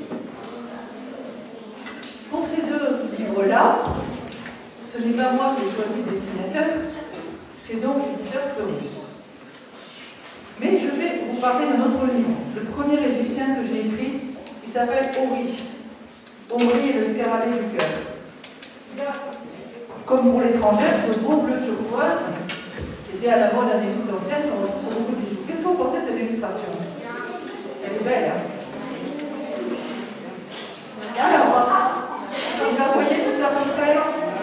Pour ces deux livres-là, ce n'est pas moi qui ai choisi le dessinateur, c'est donc l'éditeur Fleurus. Mais je vais vous parler d'un autre livre. Le premier égyptien que j'ai écrit, il s'appelle Ori. Ori et le scarabée du cœur. Comme pour l'étrangère, ce beau bleu turquoise, qui était à la mode en Égypte ancienne, on retrouve sur beaucoup de bijoux. Qu'est-ce que vous pensez de cette illustration? Elle est belle, hein? Alors, vous voyez tout ça à peu près?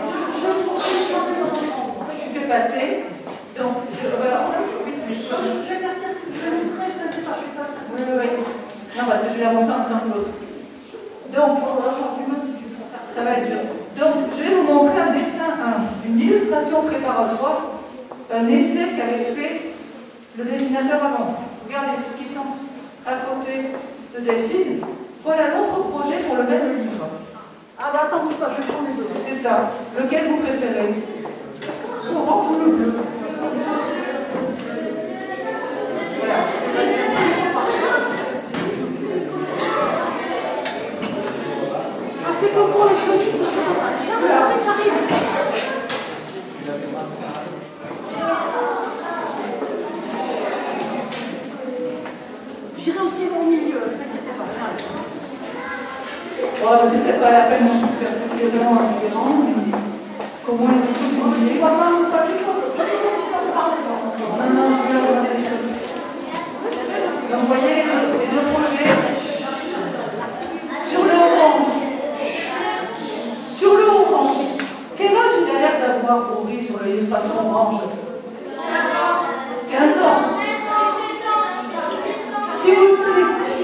Je vais passer. Donc, je vais... Oui, mais je Je vais passer, je vais montrer, je vais passer. Oui, oui, oui. Non, parce que je vais la montrer en même temps que l'autre. Donc, ça va être dur. Donc, je vais vous montrer un dessin, un, une illustration préparatoire, un essai qu'avait fait le dessinateur avant. Regardez ceux qui sont à côté de Delphine. Voilà l'autre projet pour le même livre. Ah bah attends, bouge pas, je vais prendre les deux. C'est ça. Lequel vous préférez? L'orange ou le bleu? Voilà. Je fais comme pour les choses, j'arrive. J'irai aussi mon milieu, ne vous inquiétez pas. Ouais, mais c'est peut-être pas la peine de faire cette élément indifférent, mais comment est-ce que vous voulez? Comment ça fait quoi? Je vais continuer à parler. Non, non, je vais regarder les choses. Donc, vous voyez les deux, les deux projets. Sur le orange. Sur le orange. Quel âge il a l'air d'avoir Boris sur l'illustration orange? quinze ans. Si vous, si,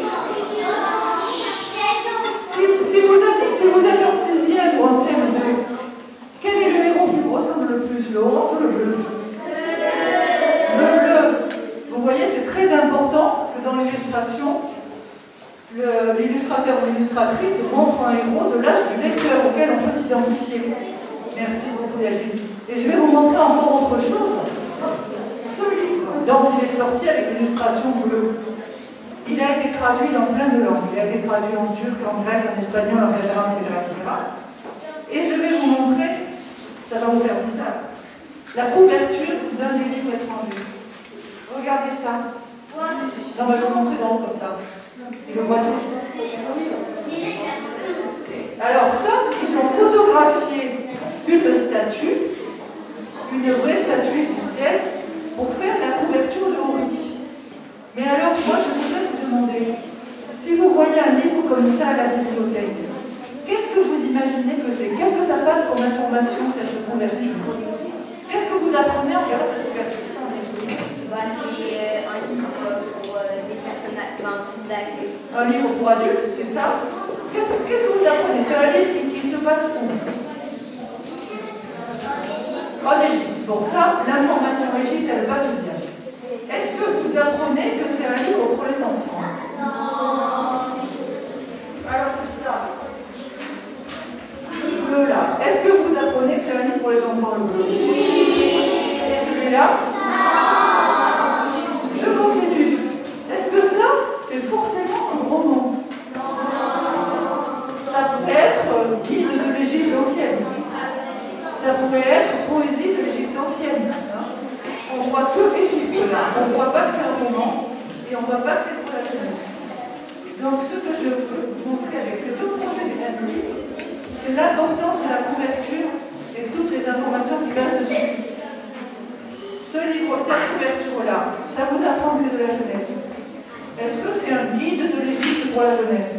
si, si vous êtes, si vous êtes en sixième ou en C M deux, quel est le héros qui vous ressemble le plus, le orange ou le bleu? Le bleu. Vous voyez, c'est très important que dans l'illustration, l'illustrateur ou l'illustratrice montre un héros de l'âge du lecteur auquel on peut s'identifier. Merci beaucoup, Delphine. Et je vais vous montrer encore autre chose. Ce livre, donc, il est sorti avec l'illustration bleue. Il a été traduit dans plein de langues. Il a été traduit en turc, en grec, en espagnol, en catalan, et cetera, et cetera. Et je vais vous montrer, ça va vous faire bizarre, la couverture d'un des livres étrangers. Regardez ça. Non, bah, je vais vous montrer d'en haut comme ça. Et le voit tous. Alors ça, ils ont photographié une statue, une vraie statue égyptienne, pour faire la couverture de Hori. Mais alors, moi, je voudrais vous demander, si vous voyez un livre comme ça à la bibliothèque, qu'est-ce que vous imaginez que c'est? Qu'est-ce que ça passe comme information, cette couverture? Qu'est-ce que vous apprenez en regardant cette couverture? Ça, bah, c'est euh, un livre pour euh, des personnes ben, plus âgées. Un livre pour adultes, c'est ça? Qu'est-ce que, qu'est-ce que vous apprenez? C'est un livre qui, qui se passe où? En Égypte. Bon, ça, l'information Égypte, elle passe bien. Est-ce que vous apprenez que c'est un livre pour les enfants? Non. Alors, c'est ça. Le bleu, là. Est-ce que vous apprenez que c'est un livre pour les enfants, le bleu? Oui. Et celui-là? Non. Je continue. Est-ce que ça, c'est forcément un roman? Non. Ça peut être guide de l'Égypte ancienne. Ça pourrait être poésie de l'Égypte ancienne. Hein? On voit que l'Égypte là. On ne voit pas que c'est un roman et on ne voit pas que c'est pour la jeunesse. Donc ce que je veux vous montrer avec ces deux projets des livres, c'est l'importance de la couverture et de toutes les informations qui viennent dessus. Ce livre, cette couverture-là, ça vous apprend que c'est de la jeunesse. Est-ce que c'est un guide de l'Égypte pour la jeunesse?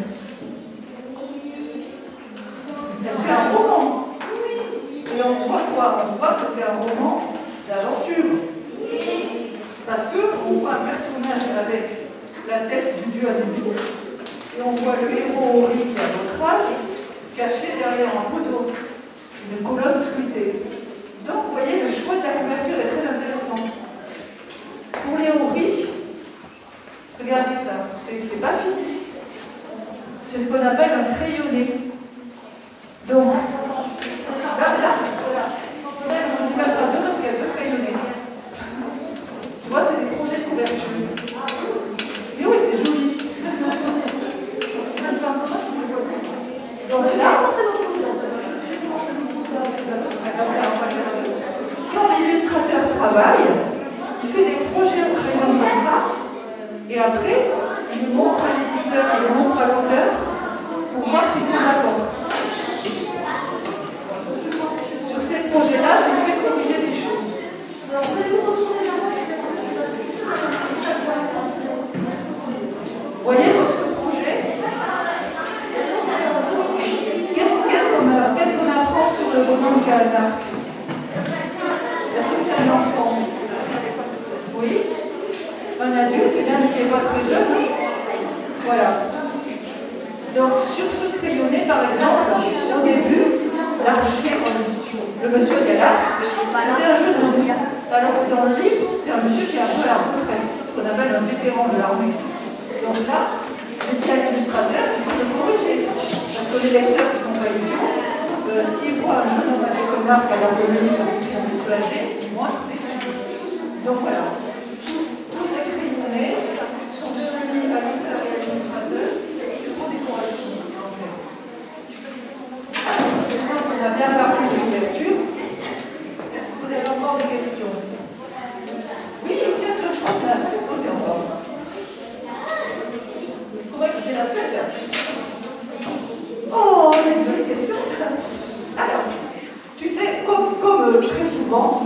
C'est un roman. Et on voit quoi? On voit que c'est un roman d'aventure. Parce qu'on voit un personnage avec la tête du dieu Anubis, et on voit le héros Hori qui a votre âge, caché derrière un poteau, une colonne sculptée. Donc vous voyez, le choix de la couverture est très intéressant. Pour les Hori, regardez ça, c'est pas fini. C'est ce qu'on appelle un crayonné. Donc, là, là, voilà. Je vous mets ça deux parce qu'il y a deux crayonnés. Tu vois, c'est des projets de couverture. Mais oui, c'est joli. Donc là, quand l'illustrateur travaille, il fait des projets au crayon comme ça, et après, il montre à l'éditeur, il montre à l'auteur pour voir s'ils sont d'accord. Sur ces projets-là, j'ai fait corriger des choses. Vous voyez, sur ce projet, qu'est-ce qu'on qu'est-ce qu'on apprend sur le bonhomme qui a un arc? Est-ce que c'est un enfant? Oui. Un adulte, quelqu'un qui n'est pas très jeune. Voilà. Donc, sur ce crayonné, par exemple, au début, l'archer, le monsieur qui est là, c'était un jeune homme. Alors que dans le livre, c'est un monsieur qui est un peu à la retraite, ce qu'on appelle un vétéran de l'armée. Donc là, j'ai dit à l'illustrateur qu'il faut le corriger. Parce que les lecteurs qui ne sont pas idiots, euh, s'ils voient un jeune homme avec un arc alors que le livre est soulagé, ils vont être déçus. Donc voilà. Tous ces crayonnés sont soumis à l'auteur et à l'illustrateur pour décoration. On a bien parlé de lecture. Est-ce que vous avez encore des questions? Oui, tiens, je crois que là, je vais poser encore.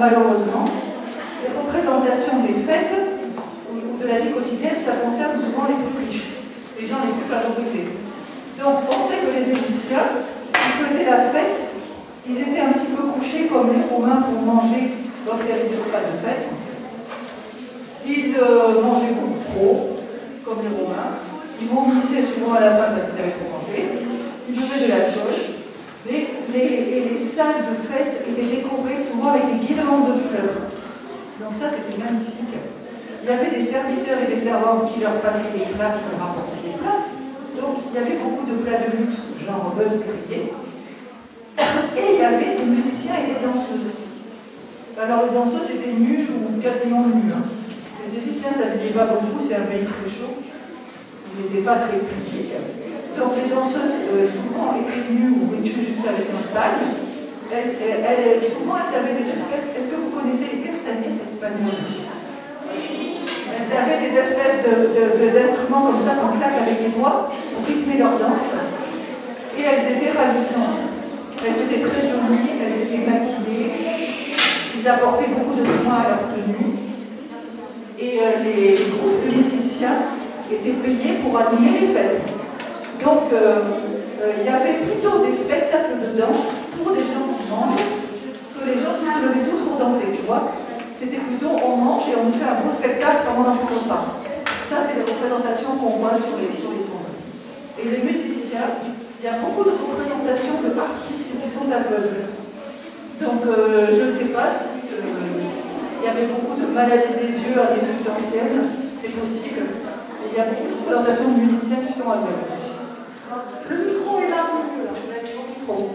malheureusement, les représentations des fêtes ou de la vie quotidienne, ça concerne souvent les plus riches, les gens les plus favorisés. Donc on sait que les Égyptiens, ils faisaient la fête, ils étaient un petit peu couchés comme les Romains pour manger lorsqu'il y avait des repas de fête. Ils euh, mangeaient beaucoup trop, comme les Romains. Ils vomissaient souvent à la fin parce qu'ils avaient trop mangé. Ils buvaient de l'alcool. Les, les, et les salles de fête étaient décorées souvent avec des guirlandes de fleurs. Donc ça, c'était magnifique. Il y avait des serviteurs et des servantes qui leur passaient des plats, qui leur apportaient des plats. Donc il y avait beaucoup de plats de luxe, genre bœuf grillé. Et il y avait des musiciens et des danseuses. Alors les danseuses étaient nues ou quasiment nues. Hein. Les Égyptiens, ça ne disait pas beaucoup, c'est un pays très chaud. Ils n'étaient pas très pudiques. Donc les danseuses, euh, souvent, étaient nues ou vêtues juste avec un pagne. Elles, elles, souvent, elles avaient des espèces. Est-ce que vous connaissez les castagnettes espagnoles? Elles avaient des espèces d'instruments de, de, comme ça qu'on claque avec les doigts pour rythmer leur danse. Et elles étaient ravissantes. Elles étaient très jolies, elles étaient maquillées. Ils apportaient beaucoup de soins à leur tenue. Et euh, les groupes de musiciens étaient payés pour animer les fêtes. Donc, euh, euh, il y avait plutôt des spectacles de danse pour des gens qui mangent que les gens qui se levaient tous pour danser, tu vois. C'était plutôt on mange et on fait un beau spectacle comme on n'en fait pas. Ça, c'est les représentations qu'on voit sur les, sur les tombes. Et les musiciens, il y a beaucoup de représentations de artistes qui sont aveugles. Donc, euh, je ne sais pas si euh, il y avait beaucoup de maladies des yeux à des yeux anciennes, c'est possible. Et il y a beaucoup de représentations de musiciens qui sont aveugles. Le micro est là, mon soeur. Le micro.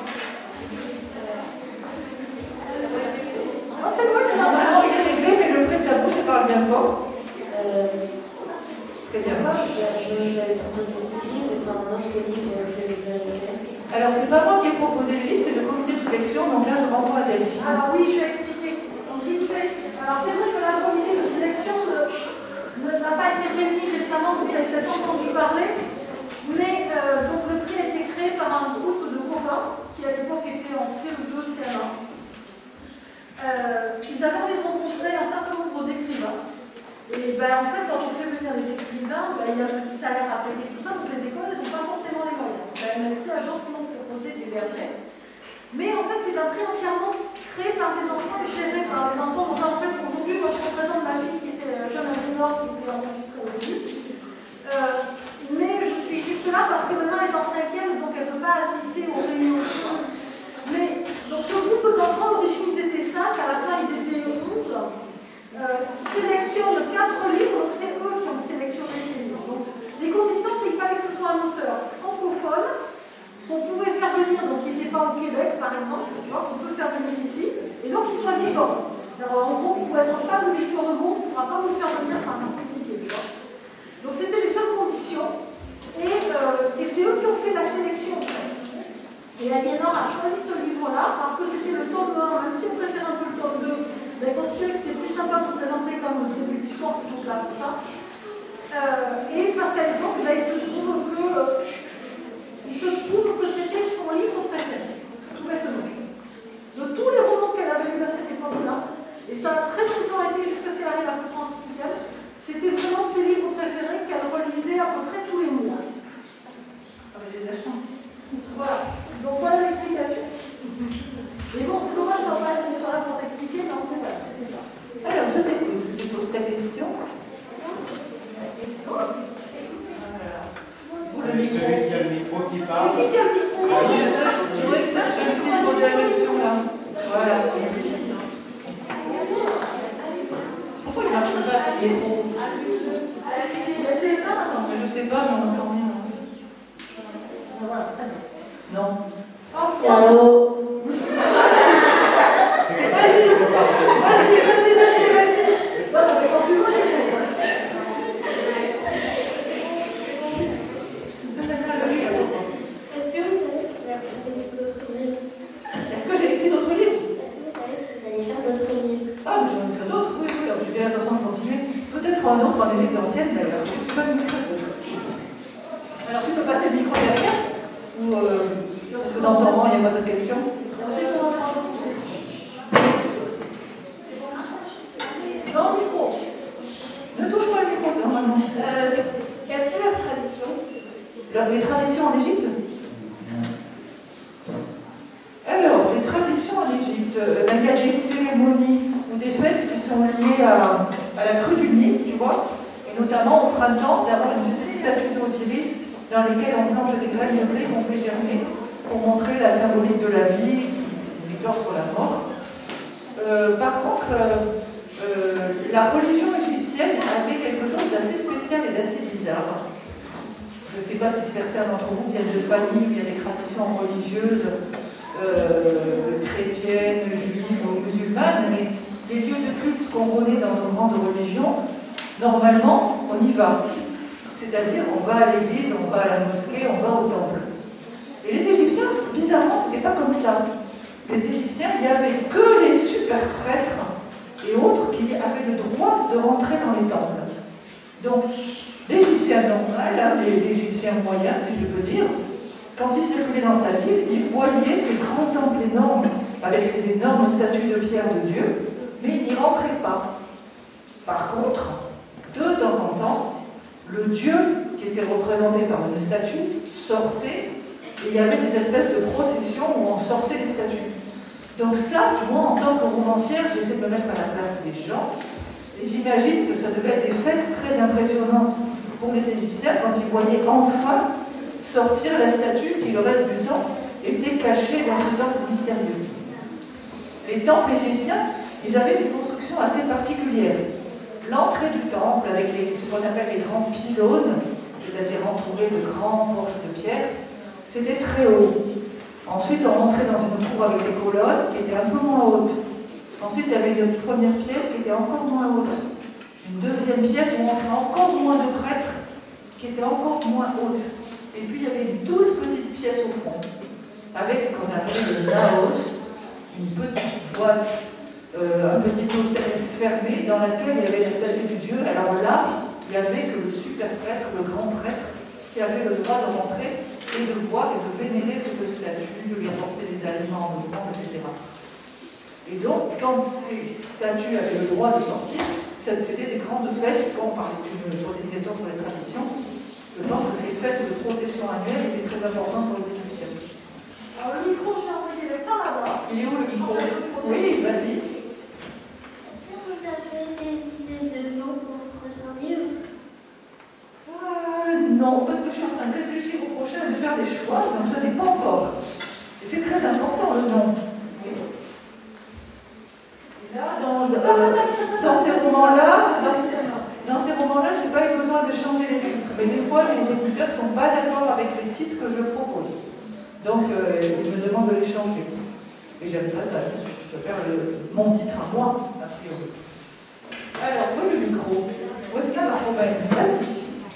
Oh, c'est bon, normalement il est réglé, mais le prix de ta bouche, il parle bien fort. Euh, Très bien fort. J'avais proposé ce livre, et par un autre livre, je vais examiner. Alors, c'est pas moi qui ai proposé le livre, c'est le comité de sélection, donc là, je renvoie à Delphine. Alors oui, je vais expliquer. Donc, vite fait. Alors, c'est vrai que la comité de sélection n'a pas été réunie récemment, vous avez peut-être entendu parler, mais euh, donc le prix a été créé par un groupe de copains qui à l'époque était en C E deux, C un. Euh, ils avaient envie de rencontrer un certain nombre d'écrivains. Et ben, en fait, quand on fait venir les écrivains, ben, il y a un petit salaire à payer, tout ça, donc les écoles, elles n'ont pas forcément les moyens. La M L C a gentiment proposé d'héberger. Mais en fait, c'est un prix entièrement créé par des enfants et géré par des enfants. Donc en fait, aujourd'hui, moi, je représente ma fille qui était jeune ingénieure, qui était enregistrée au début. Euh, mais je suis juste là parce que maintenant, elle est en cinquième, donc elle ne peut pas assister aux réunions. Mais dans ce groupe d'enfants, l'origine, ils étaient cinq, à la fin, ils étaient onze. Euh, sélection de quatre livres, donc c'est eux qui ont sélectionné ces livres. Donc, les conditions, c'est qu'il fallait que ce soit un auteur francophone, qu'on pouvait faire venir, donc il n'était pas au Québec par exemple, tu vois, qu'on peut faire venir ici, et donc il soit vivant. Alors, en gros, pour être fan de Victor Hugo, on ne pourra pas vous faire venir, c'est un peu compliqué, tu vois. Donc c'était les seules conditions, et, euh, et c'est eux qui ont fait la sélection en fait. Et Aliénor a choisi ce livre-là parce que c'était le tome un, même si on préfère un peu le tome deux, mais elle considérait que c'était plus sympa de se présenter comme le début de l'histoire plutôt que la fin. Euh, et parce qu'à l'époque, là, il se trouve que, euh, il se trouve que c'était son livre préféré, tout bêtement. De tous les romans qu'elle avait lus à cette époque-là, et ça a très longtemps été jusqu'à ce qu'elle arrive à sa sixième, c'était vraiment ses livres préférés qu'elle relisait à peu près tous les mois. Voilà, donc voilà l'explication. Mais bon, c'est dommage d'avoir pas été là pour t'expliquer, mais en fait, voilà, c'était ça. Alors, je t'écoute, je pose ta question. C'est celui qui a le micro qui parle. C'est qui qui a le micro? Je voudrais que ça, je vais essayer de poser la question là. Voilà. Pourquoi il ne marche pas ce micro? Il a été là, non? Je ne sais pas, mais on entend rien. Voilà, très bien. Non. Allô? Vas-y, vas-y, vas-y, vas-y. Voilà, mais quand tu veux, Est-ce que vous savez si vous avez écrit d'autres livres? Est-ce que j'ai écrit d'autres livres? Est-ce que vous savez si vous allez faire d'autres livres? Ah, mais j'en ai écrit d'autres, oui, oui. Alors, j'ai bien l'intention de continuer. Peut-être un autre en Égypte ancienne, d'ailleurs. Je ne suis pas une secrétaire. Alors, tu peux passer le micro derrière? Ou, euh, parce que dans ton rang, il n'y a pas d'autres questions? les traditions en Égypte? Alors, les traditions en Égypte, euh, il y a des cérémonies ou des fêtes qui sont liées à, à la crue du Nil, tu vois, et notamment au printemps, d'avoir une petite statue d'Osiris dans lesquelles on plante des graines de blé qu'on fait germer pour montrer la symbolique de la vie, une victoire sur la mort. Euh, par contre, euh, euh, la religion égyptienne avait quelque chose d'assez spécial et d'assez bizarre. Je ne sais pas si certains d'entre vous viennent de familles où il y a des traditions religieuses euh, chrétiennes, juives ou musulmanes, mais les lieux de culte qu'on connaît dans nos grandes religions, normalement, on y va. C'est-à-dire, on va à l'église, on va à la mosquée, on va au temple. Et les Égyptiens, bizarrement, ce n'était pas comme ça. Les Égyptiens, il n'y avait que les super prêtres et autres qui avaient le droit de rentrer dans les temples. Donc, l'Égyptien normal, hein, l'Égyptien moyen, si je peux dire, quand il circulait dans sa ville, il voyait ces grands temples énormes, avec ces énormes statues de pierre de Dieu, mais il n'y rentrait pas. Par contre, de temps en temps, le Dieu qui était représenté par une statue sortait, et il y avait des espèces de processions où on sortait des statues. Donc ça, moi, en tant que romancière, j'essaie de me mettre à la place des gens, et j'imagine que ça devait être des fêtes très impressionnantes pour les Égyptiens quand ils voyaient enfin sortir la statue qui, le reste du temps, était cachée dans ce temple mystérieux. Les temples égyptiens, ils avaient une construction assez particulière. L'entrée du temple, avec les, ce qu'on appelle les grands pylônes, c'est-à-dire entourés de grands porches de pierre, c'était très haut. Ensuite, on rentrait dans une cour avec des colonnes qui étaient un peu moins hautes. Ensuite, il y avait une première pièce qui était encore moins haute. Une deuxième pièce où on entrait encore moins de prêtres, qui était encore moins haute. Et puis, il y avait une toute petite pièce au fond, avec ce qu'on appelait le naos, une petite boîte, euh, un petit hôtel fermé dans laquelle il y avait la statue du Dieu. Alors là, il n'y avait que le super prêtre, le grand prêtre, qui avait le droit de rentrer et de voir et de vénérer cette statue, de lui apporter des aliments, de vendre, et cetera. Et donc, quand ces statues avaient le droit de sortir, c'était des grandes fêtes, quand on parlait d'une question sur les traditions, je pense que ces fêtes de procession annuelle étaient très importantes pour les Égyptiens. Alors le micro, je l'ai envoyé le temps là-bas. Il est où le micro? Oui, vas-y. Est-ce que vous avez des idées de noms pour le prochain livre? Ah, non, parce que je suis en train de réfléchir au prochain et de faire des choix, donc je n'en ai pas encore. Et c'est très important le nom. Et là, dans, euh, dans ces romans-là, dans ces, dans ces romans-là, je n'ai pas eu besoin de changer les titres. Mais des fois, les éditeurs ne sont pas d'accord avec les titres que je propose. Donc, euh, ils me demandent de les changer. Et j'aime pas ça. Je peux faire le, mon titre à moi, a priori. Alors, où est le micro? Où est-ce qu'il y a le problème? Vas-y.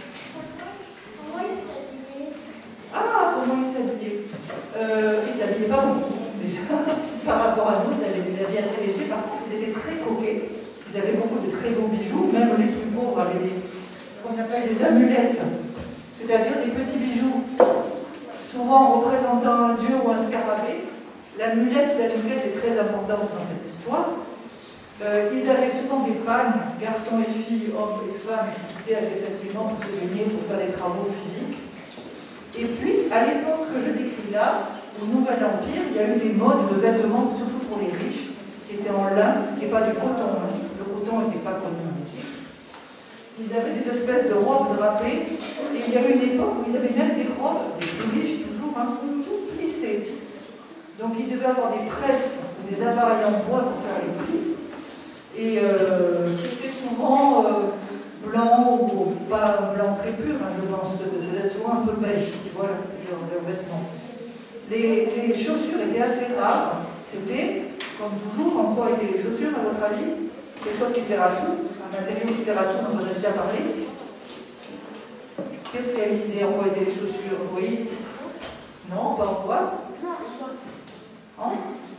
Comment il s'habillait? Ah, comment il s'habillait? euh, Il s'habillait pas beaucoup, déjà. Par rapport à nous, ils avaient des habits assez légers. Par contre, ils étaient très coquets. Ils avaient beaucoup de très beaux bijoux. Même les plus pauvres avaient des, ce qu'on appelle des amulettes. C'est-à-dire des petits bijoux, souvent représentant un dieu ou un scarabée. L'amulette d'amulette est très importante dans cette histoire. Euh, ils avaient souvent des pannes, garçons et filles, hommes et femmes, qui quittaient assez facilement pour se baigner, pour faire des travaux physiques. Et puis, à l'époque que je décris là, au Nouvel Empire, il y a eu des modes de vêtements, surtout pour les riches, qui étaient en lin, et pas du coton. Hein. Le coton n'était pas connu en Égypte. Ils avaient des espèces de robes drapées, et il y a eu une époque où ils avaient même des robes, des plus riches toujours, un peu tout plissées. Donc ils devaient avoir des presses, des appareils en bois pour faire les plis. Et euh, c'était souvent euh, blanc ou pas blanc très pur, hein, je pense, c'était souvent un peu beige, tu vois, leurs vêtements. Les, les chaussures étaient assez rares, c'était, comme toujours, en quoi étaient les chaussures à votre avis? Quelque chose qui sert à tout, un matériau qui sert à tout dont on a déjà parlé. Qu'est-ce qui a une idée en quoi étaient les chaussures? Oui? Non, pas en quoi? Hein?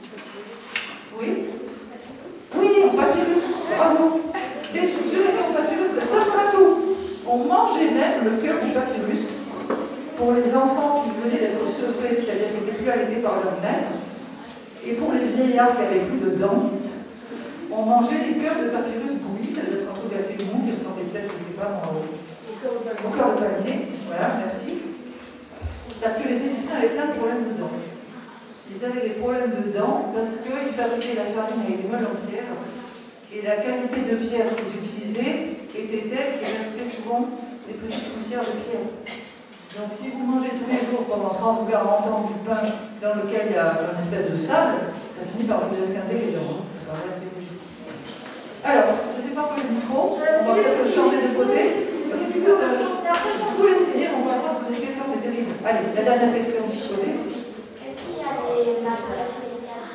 Oui? Oui, en papyrus, bravo. Les chaussures étaient en papyrus, ça sera tout. On mangeait même le cœur du papyrus pour les enfants qui venaient d'être sevrés, c'est-à-dire qui n'étaient plus allaités par leur mère, et pour les vieillards qui n'avaient plus de dents, on mangeait des cœurs de papyrus bouillis, ça devait être un truc assez mou, qui ressemblait peut-être, je ne sais pas, au cœur de palmier. Voilà, merci. ils avaient des problèmes de dents parce qu'ils fabriquaient la farine avec des meules en pierre et la qualité de pierre qu'ils utilisaient était telle qu'il restait souvent des petites poussières de pierre. Donc si vous mangez tous les jours pendant trente ou quarante ans du pain dans lequel il y a une espèce de sable, ça finit par vous esquinter les dents. Ça paraît assez logique. Alors, je ne sais pas pour le micro, on va peut-être changer de côté. Vous les signer, on va voir des questions, c'est terrible. Allez, la dernière question du côté. Est-ce qu'il y a des mariages spéciaux?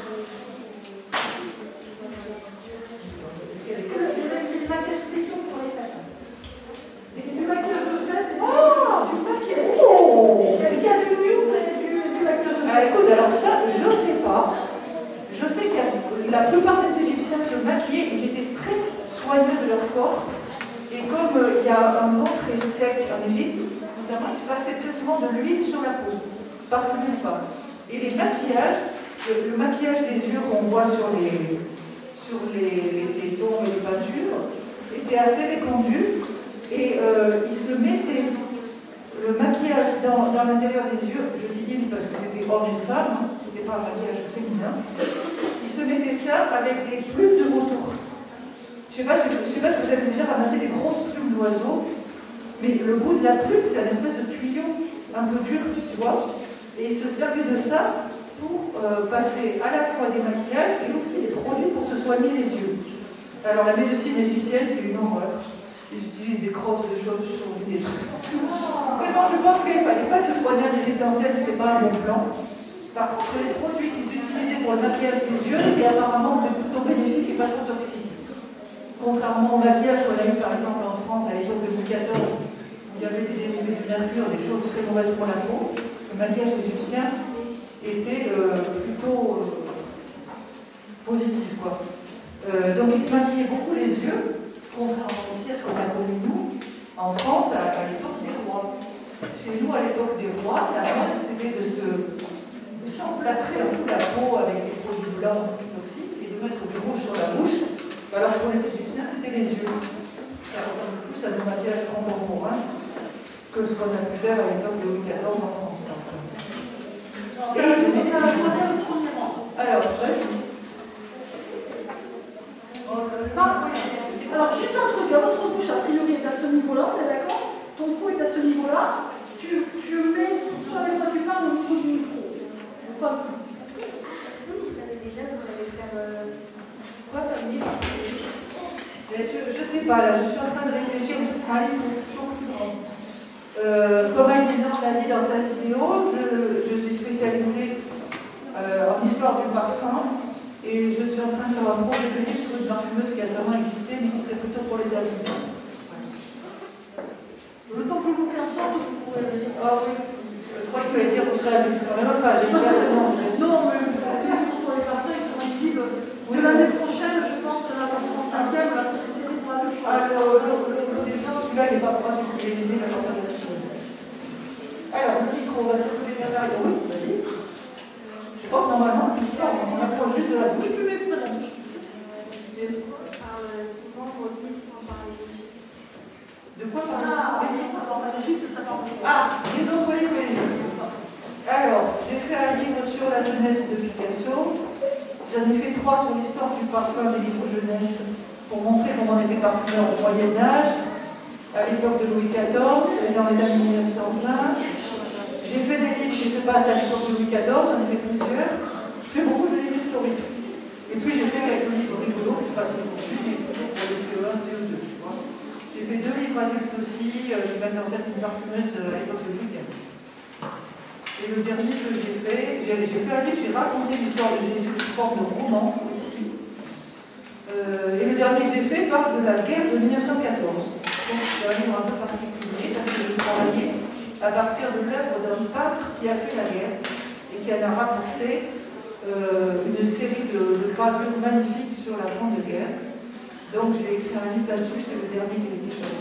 Est-ce qu'il y a des maquillages spéciaux pour les femmes? Du maquillage de fête? Oh, du maquillage. Est-ce qu'il y a du nude et du, du maquillage de fête? Ah, écoute, alors ça, je ne sais pas. Je sais que la plupart des Égyptiens se maquillaient, ils étaient très soigneux de leur corps. Et comme euh, il y a un vent très sec en Égypte, notamment, il se passait très souvent de l'huile sur la peau, parfumée ou pas. Et les maquillages, le, le maquillage des yeux qu'on voit sur les, sur les, les, les tons et les peintures, était assez répandu. Et euh, ils se mettaient le maquillage dans, dans l'intérieur des yeux, je dis il parce que c'était hors d'une femme, hein, c'était pas un maquillage féminin, ils se mettaient ça avec des plumes de vautour. Je ne sais, sais pas si vous avez déjà ramassé des grosses plumes d'oiseaux, mais le bout de la plume, c'est un espèce de tuyau un peu dur, tu vois, et ils se servaient de ça pour euh, passer à la fois des maquillages et aussi des produits pour se soigner les yeux. Alors la médecine égyptienne, c'est une horreur. Ils utilisent des crosses de choses sur des trucs. Vraiment, je pense qu'il ne fallait pas se soigner à des étincelles, ce n'était pas un bon plan. Par contre, les produits qu'ils utilisaient pour le maquillage des yeux étaient apparemment plutôt bénéfiques et pas trop toxiques. Contrairement au maquillage qu'on a eu par exemple en France à l'époque de Louis quatorze, où il y avait des dérivés du mercure, des choses très mauvaises pour la peau, le maquillage égyptien était euh, plutôt euh, positif, quoi. Euh, donc ils se maquillaient beaucoup les yeux, contrairement aussi à ce qu'on a connu nous, en France, à, à l'époque des rois. Chez nous, à l'époque des rois, la mode c'était de se de s'emplâtrer un peu la peau avec des produits blancs toxiques et de mettre du rouge sur la bouche. Alors pour les Égyptiens, c'était les yeux. Ça ressemble plus à des maquillages contemporains que ce qu'on a pu faire à l'époque de Louis quatorze en France. Et ils étaient alors, vas-y. Alors, juste un truc, votre bouche a priori est à ce niveau-là, on est d'accord? Ton cou est à ce niveau-là. Tu, tu mets soit avec toi tu parles au niveau du micro. Ou pas plus. Vous savez déjà, vous allez faire euh, quoi comme livre? Je ne sais pas, là, je suis en train de réfléchir à une euh, Comme Aïdina l'a dit dans sa vidéo, je, je suis spécialisée euh, en histoire du parfum et je suis en train de faire un projet de livre sur une parfumeuse qui a vraiment existé mais qui serait plutôt pour les adultes. Le temps que le bouquin sorte, vous pourrez le dire. Ah oui, je crois qu'il allait dire qu'on serait adulte, quand même pas, j'espère que non. Non, mais les livres sur les parfums, ils sont visibles. Oui, l'année prochaine, je pense que la trente-cinquième va se décider pour adultes. Ah, le, le, le, le dessin, celui-là, il n'est pas pour adultes, il est visé à la conservation. Alors, le micro va s'écouter bien derrière. Oui, vas-y. Je crois que normalement, l'histoire, on approche juste de la bouche. Je peux mettre de la bouche. Souvent, vos livres sont par les De quoi parler? Ah, oui, ça part en Égypte et ça part en Égypte. Ah, les autres livres. Alors, j'ai fait un livre sur la jeunesse de Picasso. J'en ai fait trois sur l'histoire du parfum des livres jeunesse pour montrer comment on était parfumeur au Moyen-Âge, à l'époque de Louis quatorze et dans les années mille neuf cent vingt. J'ai fait des livres qui se passent à l'époque de Louis quatorze, j'en ai fait plusieurs. Je fais beaucoup de livres historiques. Et puis j'ai fait quelques livres rigolos qui se passent aujourd'hui, mais plutôt pour les C E un, C E deux, tu vois. J'ai fait deux livres adultes aussi, euh, qui mettent en scène une parfumeuse à l'époque de Louis quinze. Et le dernier que j'ai fait, j'ai fait un livre, j'ai raconté l'histoire de Jésus sous forme de roman aussi. Euh, et le dernier que j'ai fait parle de la guerre de mille neuf cent quatorze. Donc c'est un livre un peu particulier parce que j'ai travaillé à partir de l'œuvre d'un peintre qui a fait la guerre et qui en a rapporté euh, une série de, de gravures magnifiques sur la Grande Guerre. Donc j'ai écrit un livre là-dessus, c'est le dernier qui est écrit.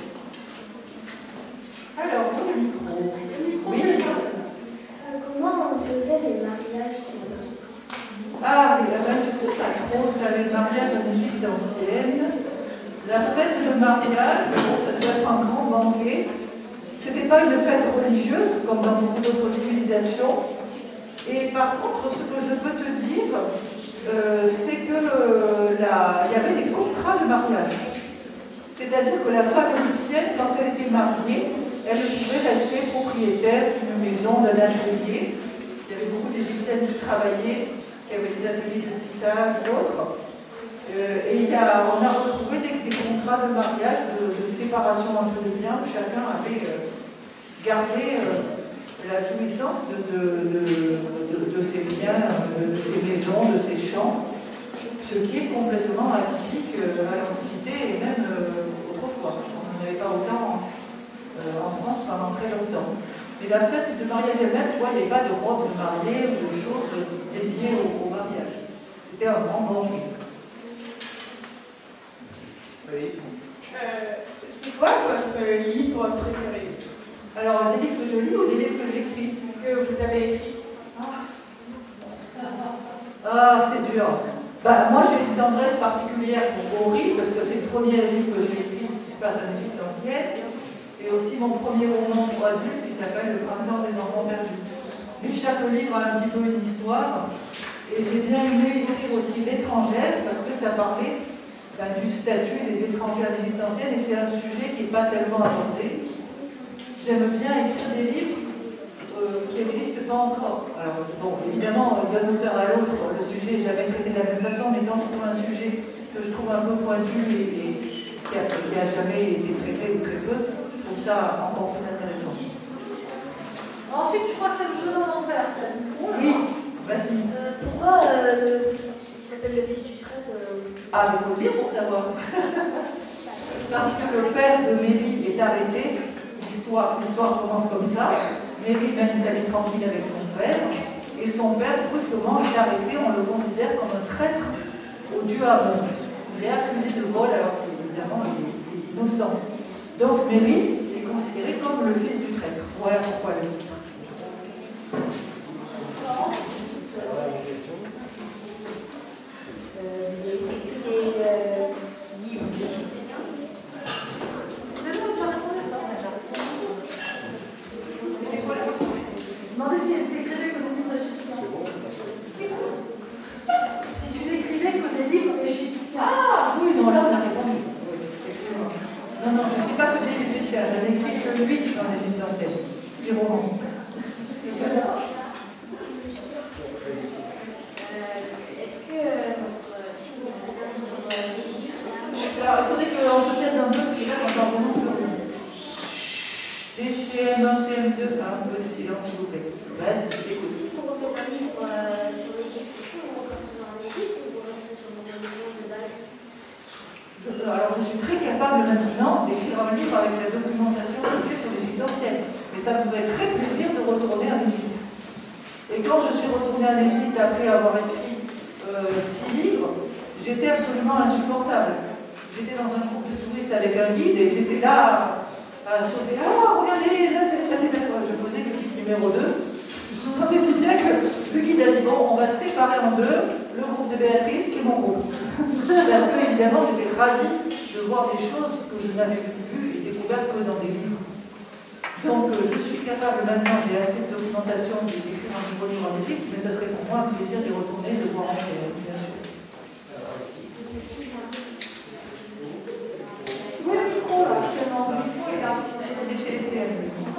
Alors, pour le micro. Le micro, Oui. Euh, comment on faisait les mariages sur le Ah oui, là, je ne sais pas trop, c'est les mariages en Égypte ancienne. La fête de mariage, bon, ça doit être un grand banquet. Ce n'était pas une fête religieuse, comme dans beaucoup d'autres civilisations. Et par contre, ce que je peux te dire, euh, c'est que euh, la, il y avait des contrats de mariage. C'est-à-dire que la femme égyptienne, quand elle était mariée, elle pouvait rester propriétaire d'une maison, d'un atelier. Il y avait beaucoup d'Égyptiennes qui travaillaient, qui avaient des ateliers de tissage ou autres. Euh, et il y a, on a retrouvé des, des contrats de mariage, de, de séparation un peu de biens, où chacun avait euh, gardé euh, la jouissance de, de, de, de, de ses biens, de, de ses maisons, de ses champs, ce qui est complètement atypique euh, à l'Antiquité et même euh, autrefois. On n'en avait pas autant euh, en France pendant très longtemps. Mais la fête de mariage elle-même, tu vois, il n'y avait pas de robe de mariée ou de choses dédiées au, au mariage. C'était un grand banquet. Oui. Euh, c'est quoi votre livre préféré? Alors, des livres que je lis ou des livres que j'écris? Que vous avez écrit? Ah, ah c'est dur. Bah, moi, j'ai une tendresse particulière pour Hori, parce que c'est le premier livre que j'ai écrit qui se passe en Égypte ancienne, et aussi mon premier roman pour adultes qui s'appelle Le printemps des enfants perdus. Mais chaque livre a un petit peu une histoire, et j'ai bien aimé écrire aussi L'étrangère, parce que ça parlait ben, du statut des étrangers en Égypte ancienne, et c'est un sujet qui n'est pas tellement abordé. J'aime bien écrire des livres euh, qui n'existent pas encore. Alors, bon, évidemment, d'un auteur à l'autre, le sujet n'est jamais traité de la même façon, mais quand je trouve un sujet que je trouve un peu pointu et, et qui n'a jamais été traité ou très peu, je trouve ça encore plus intéressant. Ensuite, je crois que c'est le jeu en envers. Oui, vas-y. Euh, pourquoi euh, il s'appelle le fils du trèfle euh... Ah, mais il faut le lire pour savoir. Parce que le père de Mélie est arrêté. L'histoire commence comme ça. Mélie mène sa vie tranquille avec son père. Et son père, brusquement, est arrêté. On le considère comme un traître au dieu Amon. Il est accusé de vol alors qu'évidemment, il est innocent. Donc, Mélie est considéré comme le fils du traître. Voilà pourquoi le titre. Euh, vous avez écrit des euh, livres égyptiens? Mais non, tu as répondu ça, on a déjà répondu. C'est quoi la question? Demandez si elle t'écrivait que des livres égyptiens. Si tu n'écrivais que des livres égyptiens. Ah oui, non, là on a répondu. Non, non, je ne dis pas que j'ai lu égyptien, j'en ai écrit que huit dans l'Égypte ancienne. Des romans. C'est que là. Alors, il faudrait qu'on se taise un peu, parce que là, on entend vraiment plus rien. Des C M un, C M deux, un peu de silence, s'il vous plaît. Vas-y, je t'écoute. Si vous refaites un livre euh, sur l'Égypte, c'est si vous repartez en Égypte ou vous restez sur vos religions de base? Je, alors, je suis très capable maintenant d'écrire un livre avec la documentation que j'ai sur l'Égypte ancienne. Mais ça me ferait très plaisir de retourner en Égypte. Et quand je suis retournée en Égypte après avoir écrit euh, six livres, j'étais absolument insupportable. J'étais dans un groupe de touristes avec un guide et j'étais là à sauter. Ah, regardez, là c'est les fêtes. Je faisais le titre numéro deux. Je sentais si bien que le guide a dit bon, on va se séparer en deux, le groupe de Béatrice et mon groupe. Parce que, évidemment, j'étais ravie de voir des choses que je n'avais plus vues et découvertes que dans des livres. Donc, euh, je suis capable maintenant, j'ai assez de documentation d'écrire un nouveau livre en Égypte, mais ce serait pour moi un plaisir d'y retourner, de voir en réel, bien sûr. Oui, le micro, là, actuellement. Le micro est là. C'est chez les C M.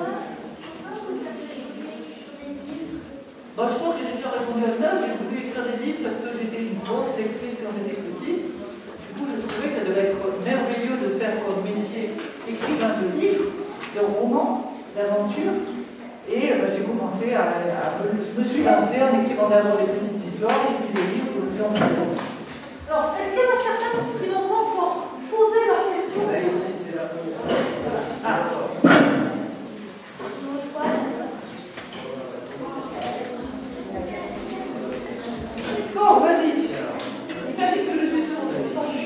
Bon, je crois que j'ai déjà répondu à ça. J'ai voulu écrire des livres parce que j'étais une grosse lectrice quand j'étais petite. Du coup, je trouvais que ça devait être merveilleux de faire comme métier écrivain de livres, de romans, d'aventures. Et euh, j'ai commencé à, à, Je me suis lancée en écrivant d'abord des petites histoires et puis des livres que je suis en train de lire. Alors, est-ce qu'il y en a certains qui n'ont pas encore posé leur question? Ouais, ici, c'est la... Ah, bon, vas-y. Imagine que je suis sur le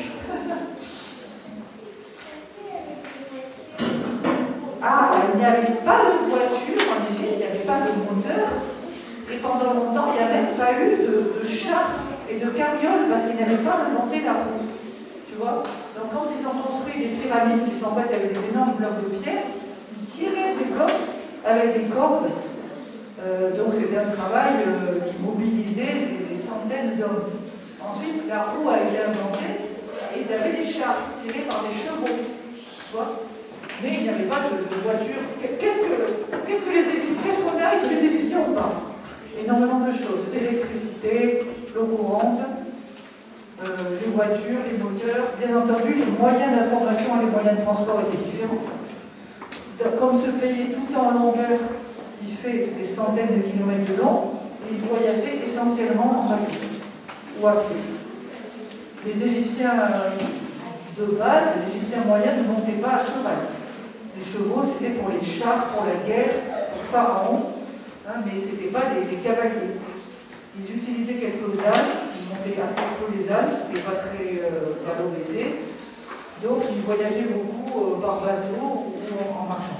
Ah, il n'y avait pas de voiture en Égypte, il n'y avait pas de moteur. Et pendant longtemps, il n'y a même pas eu de, de chars et de carrioles parce qu'ils n'avaient pas inventé la roue. Tu vois? Donc quand ils ont construit des pyramides qui sont faites avec des énormes blocs de pierre, ils tiraient ces blocs avec des cordes Euh, donc c'était un travail euh, qui mobilisait des, des centaines d'hommes. Ensuite, la roue a été inventée et ils avaient des chars tirés par des chevaux. Tu vois, mais il n'y avait pas de, de voiture. Qu'est-ce que, qu'est-ce que les qu'est-ce qu'on a ici, les Égyptiens ou pas? Énormément de choses. L'électricité, l'eau courante, euh, les voitures, les moteurs. Bien entendu, les moyens d'information et les moyens de transport étaient différents. Comme ce pays est tout en longueur, il fait des centaines de kilomètres de long, et il voyageait essentiellement en bateau ou à pied. Les Égyptiens de base, les Égyptiens moyens ne montaient pas à cheval. Les chevaux, c'était pour les chars, pour la guerre, pour Pharaon, hein, mais ce n'était pas des, des cavaliers. Ils utilisaient quelques ânes, ils montaient assez peu les ânes, ce n'était pas très euh, valorisé. Donc ils voyageaient beaucoup euh, par bateau ou en, en marchant.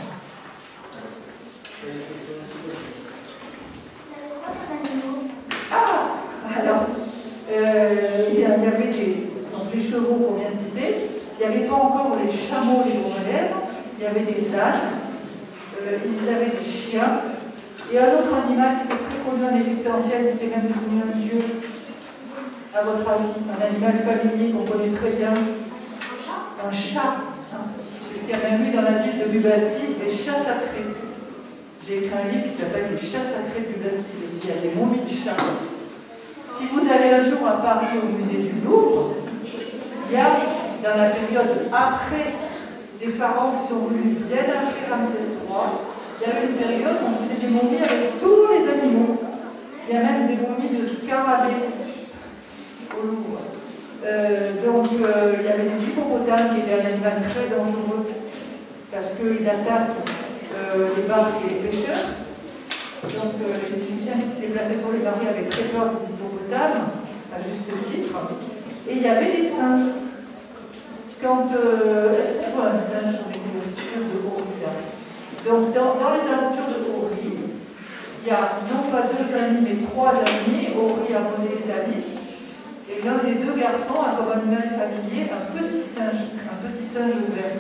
Ah, alors, euh, il y avait des, donc les chevaux qu'on vient de citer, il n'y avait pas encore les chameaux, les dromadaires, il y avait des ânes, euh, ils avaient des chiens, et un autre animal qui était très connu en Égypte ancienne, c'était même devenu un dieu, à votre avis, un animal familier qu'on connaît très bien, un chat, c'est ce qu'il y a même eu dans la ville de Bubastis, des chats sacrés. J'ai écrit un livre qui s'appelle Les chats sacrés de Bubastis aussi, il y a des momies de chats. Si vous allez un jour à Paris au musée du Louvre, il y a, dans la période après des pharaons qui sont venus bien après Ramsès trois, il y a une période où on faisait des momies avec tous les animaux. Il y a même des momies de scarabées au Louvre. Euh, donc euh, il y avait des hippopotames qui étaient un animal très dangereux parce qu'il attaque euh, les barques et les pêcheurs. Donc euh, les Égyptiens qui se déplaçaient sur les barils avaient très peur des hippopotames, à juste titre. Et il y avait des singes. Quand euh, est-ce qu'on voit un singe sur les couvertures de Hori là? Donc dans, dans les aventures de Hori, il y a non pas deux amis mais trois amis. Hori a posé les amis. Et l'un des deux garçons a comme animal familier un petit singe, un petit singe vert.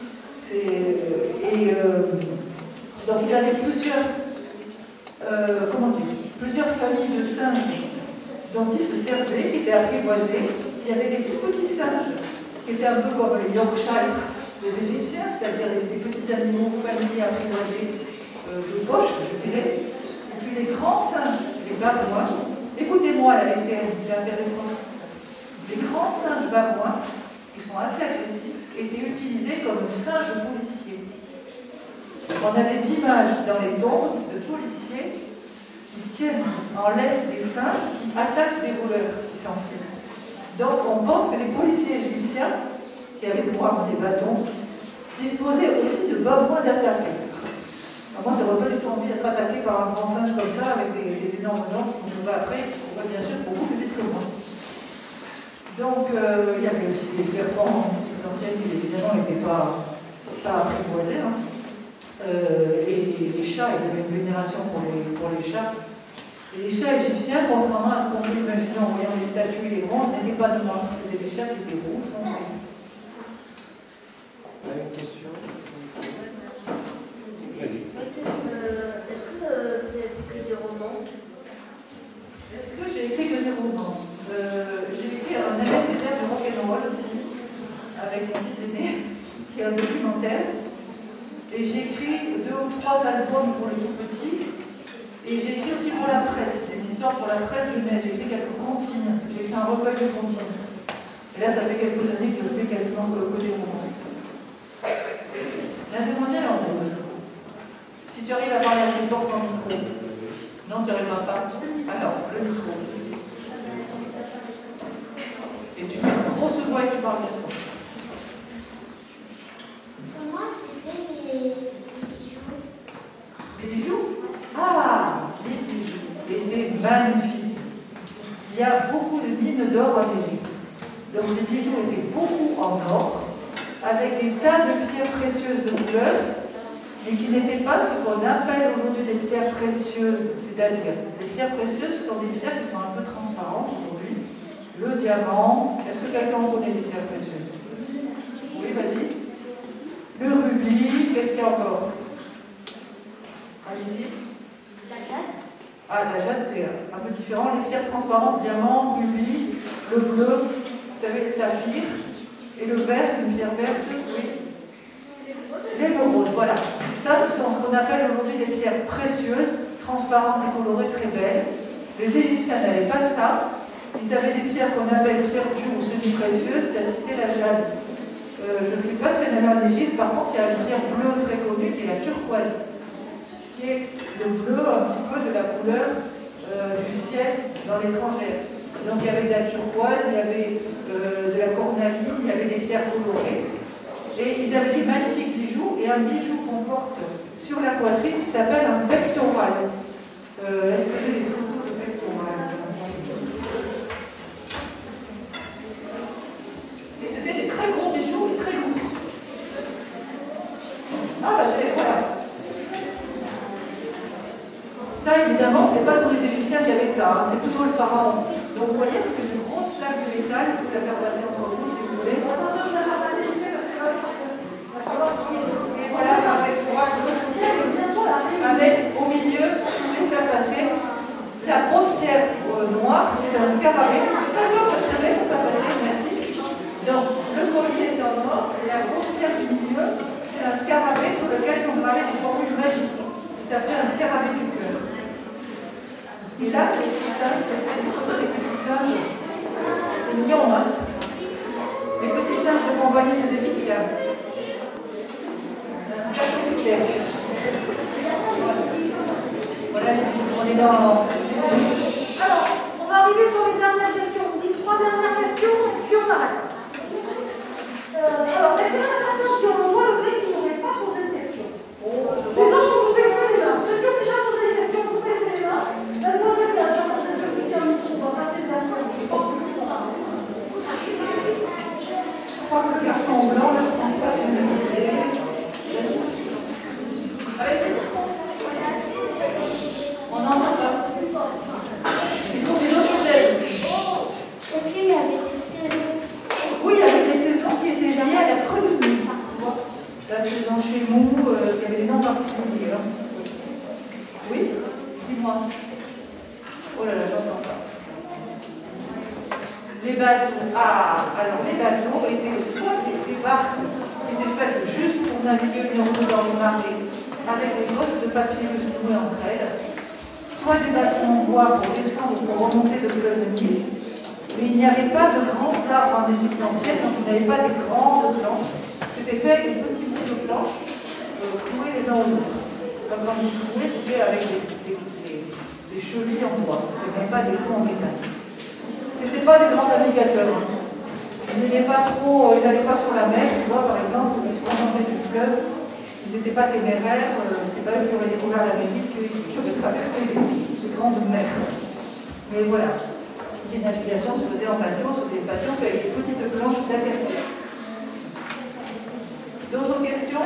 Et euh, donc ils avaient plusieurs, euh, comment dire, plusieurs familles de singes dont ils se servaient, qui étaient apprivoisés. Il y avait des tout petits singes qui étaient un peu comme les Yorkshire des Égyptiens, c'est-à-dire des, des petits animaux familiers apprivoisés euh, de poche, je dirais. Et puis les grands singes, les babouins. Écoutez-moi la S R, c'est intéressant. Les grands singes babouins, qui sont assez agressifs, étaient utilisés comme singes policiers. On a des images dans les tombes de policiers qui tiennent en laisse des singes qui attaquent des voleurs qui s'enfuient. Donc on pense que les policiers égyptiens, qui avaient pour arme des bâtons, disposaient aussi de babouins d'attaque. Moi, je n'aurais pas du tout envie d'être attaqué par un grand singe comme ça, avec des, des énormes dents qui vont tomber après, qui courraient bien sûr beaucoup plus vite que moi. Donc, euh, il y avait aussi des serpents anciens qui, évidemment, n'étaient pas, pas apprivoisés. Hein. Euh, et, et les chats, il y avait une vénération pour les, pour les chats. Et les chats égyptiens, contrairement à ce qu'on peut imaginer en voyant les statues et les bronzes, n'étaient pas noirs. C'était des chats qui étaient rouges foncés. Vous avez une question? Euh, Est-ce que euh, vous avez écrit des romans? Est-ce que j'ai écrit que des romans? euh, J'ai écrit un abécédaire de rock'n'roll aussi, avec mon fils aîné, qui est un documentaire. Et j'ai écrit deux ou trois albums pour les tout petits. Et j'ai écrit aussi pour la presse, des histoires pour la presse jeunesse. J'ai écrit quelques comptines. J'ai fait un recueil de comptines. Et là, ça fait quelques années que je fais quasiment que des romans. La demoiselle en rose. Si tu arrives à parler assez fort sans micro. Non, tu n'arriveras pas. Alors, le micro. Et tu fais une grosse voix et tu parles bien fort. Comment c'était les bijoux? Les bijoux? Ah, les bijoux. Étaient magnifiques. Il y a beaucoup de mines d'or en Égypte. Donc les bijoux étaient beaucoup en or, avec des tas de pierres précieuses de couleur, mais qui n'étaient pas ce qu'on appelle aujourd'hui des pierres précieuses. C'est-à-dire, les pierres précieuses, ce sont des pierres qui sont un peu transparentes aujourd'hui. Le diamant, est-ce que quelqu'un connaît des pierres précieuses? Oui, vas-y. Le rubis, qu'est-ce qu'il y a encore? Allez-y. La glace? Ah, la jade, c'est un peu différent. Les pierres transparentes, diamant, rubis, le bleu, vous savez, le saphir, et le vert, une pierre verte, oui. L'émeraude, voilà. Ça, ce sont ce qu'on appelle aujourd'hui des pierres précieuses, transparentes et colorées, très belles. Les Égyptiens n'avaient pas ça. Ils avaient des pierres qu'on appelle pierres dures ou semi-précieuses, tu as cité la jade. Euh, je ne sais pas si elle est en Égypte, par contre, il y a une pierre bleue très connue qui est la turquoise, qui est le bleu un petit peu de la couleur euh, du ciel dans l'étranger. Donc il y avait de la turquoise, il y avait euh, de la cornaline, il y avait des pierres colorées. Et ils avaient des magnifiques bijoux, et un bijou qu'on porte sur la poitrine qui s'appelle un pectoral. Euh, Est-ce que j'ai des photos de pectoral? Et c'était des très gros bijoux et très lourds. Ah bah c'est, voilà. Ça évidemment, c'est pas tous les Égyptiens qui avaient ça, hein. C'est plutôt le pharaon. Donc vous voyez, c'est une grosse sac de métal, il faut la faire passer entre vous si vous voulez. Et voilà, avec, avec au milieu, vous pouvez faire passer la grosse pierre euh, noire, c'est un scarabée. D'accord, je savais pour faire passer, merci. Donc, le collier est en or, et la grosse pierre du milieu, c'est un scarabée sur lequel ils ont gravé des formules magiques. Ça s'appelle un scarabée du cœur. Et là, c'est des petits singes, des photos des petits singes. C'est mignon, hein? Les petits singes de compagnie des Égyptiens. Voilà, on est dans... Alors, on va arriver sur les dernières questions. On dit trois dernières questions, puis on arrête. Euh, alors, est-ce qu'il y en a certains qui ont le droit levé qui n'auraient pas posé de questions? Les autres, vous baissez les mains. Ceux qui ont déjà posé des questions, vous baissez les mains. Mademoiselle qui a déjà posé des questions, on va passer de la fin. Je crois que le garçon blanc, là, je ne pense pas qu'il y a on n'entend pas. Il faut des autres modèles aussi. Est-ce qu'il y avait des saisons? Oui, il y avait des saisons qui étaient liées à la creux de nuit. La saison chez nous, euh, il y avait des noms particuliers. Hein. Oui, dis-moi. Oh là là, j'entends pas. Les bateaux. Ah, alors les bateaux étaient soit des barques qui étaient faites juste pour naviguer dans les marées, avec des bottes de papyrus nouées entre elles, soit des bateaux en bois pour descendre ou pour remonter le fleuve de Nil. Mais il n'y avait pas de grands arbres en Égypte ancienne, donc il n'y avait pas des grandes planches. C'était fait avec des petits bouts de planches euh, cloués les uns aux autres. Comme quand vous clouez, c'était avec des, des, des, des chevilles en bois. Ce n'était pas des clous en métal. Ce n'étaient pas des grands navigateurs. Ils n'allaient pas trop, ils n'allaient pas sur la mer, tu vois, par exemple, ils se contentaient du fleuve. Ils n'étaient pas téméraires, euh, c'est pas eux qui auraient découvert l'Amérique, qui auraient traversé ces grandes mers. Mais voilà, les navigations se faisaient en bateau, sur des bateaux avec des petites planches d'acacia. D'autres questions?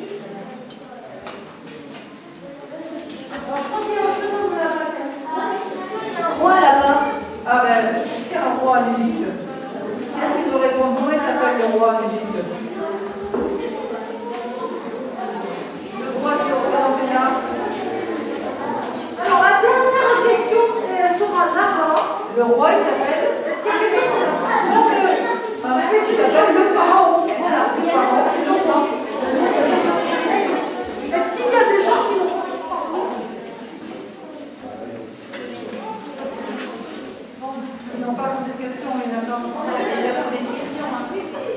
Alors, je crois qu'il y a un chemin de la plaque. Un roi là-bas. Ah ben, il y a un roi en Égypte. Qu'est-ce qu'il doit répondre? Comment il s'appelle le roi en Égypte? Le roi qui représente là. Alors, la dernière question, elle sera là-bas. Le roi, il s'appelle? Est-ce qu'il y a quelqu'un qui Non, le... Ah, il s'appelle le pharaon. Voilà, le pharaon, c'est le roi. Est-ce qu'il y a des gens qui n'ont pas Ils n'ont pas posé de questions, mais d'accord. On a déjà posé une question. Hein.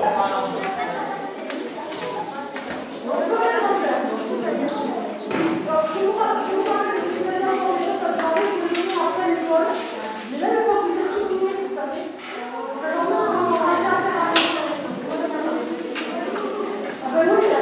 Alors, je vous rappelle que si vous avez encore des choses à parler, vous pouvez venir après l'école. Mais là, une fois que vous êtes tout doué, vous savez. Alors, non, on va déjà faire un... Ah ben oui,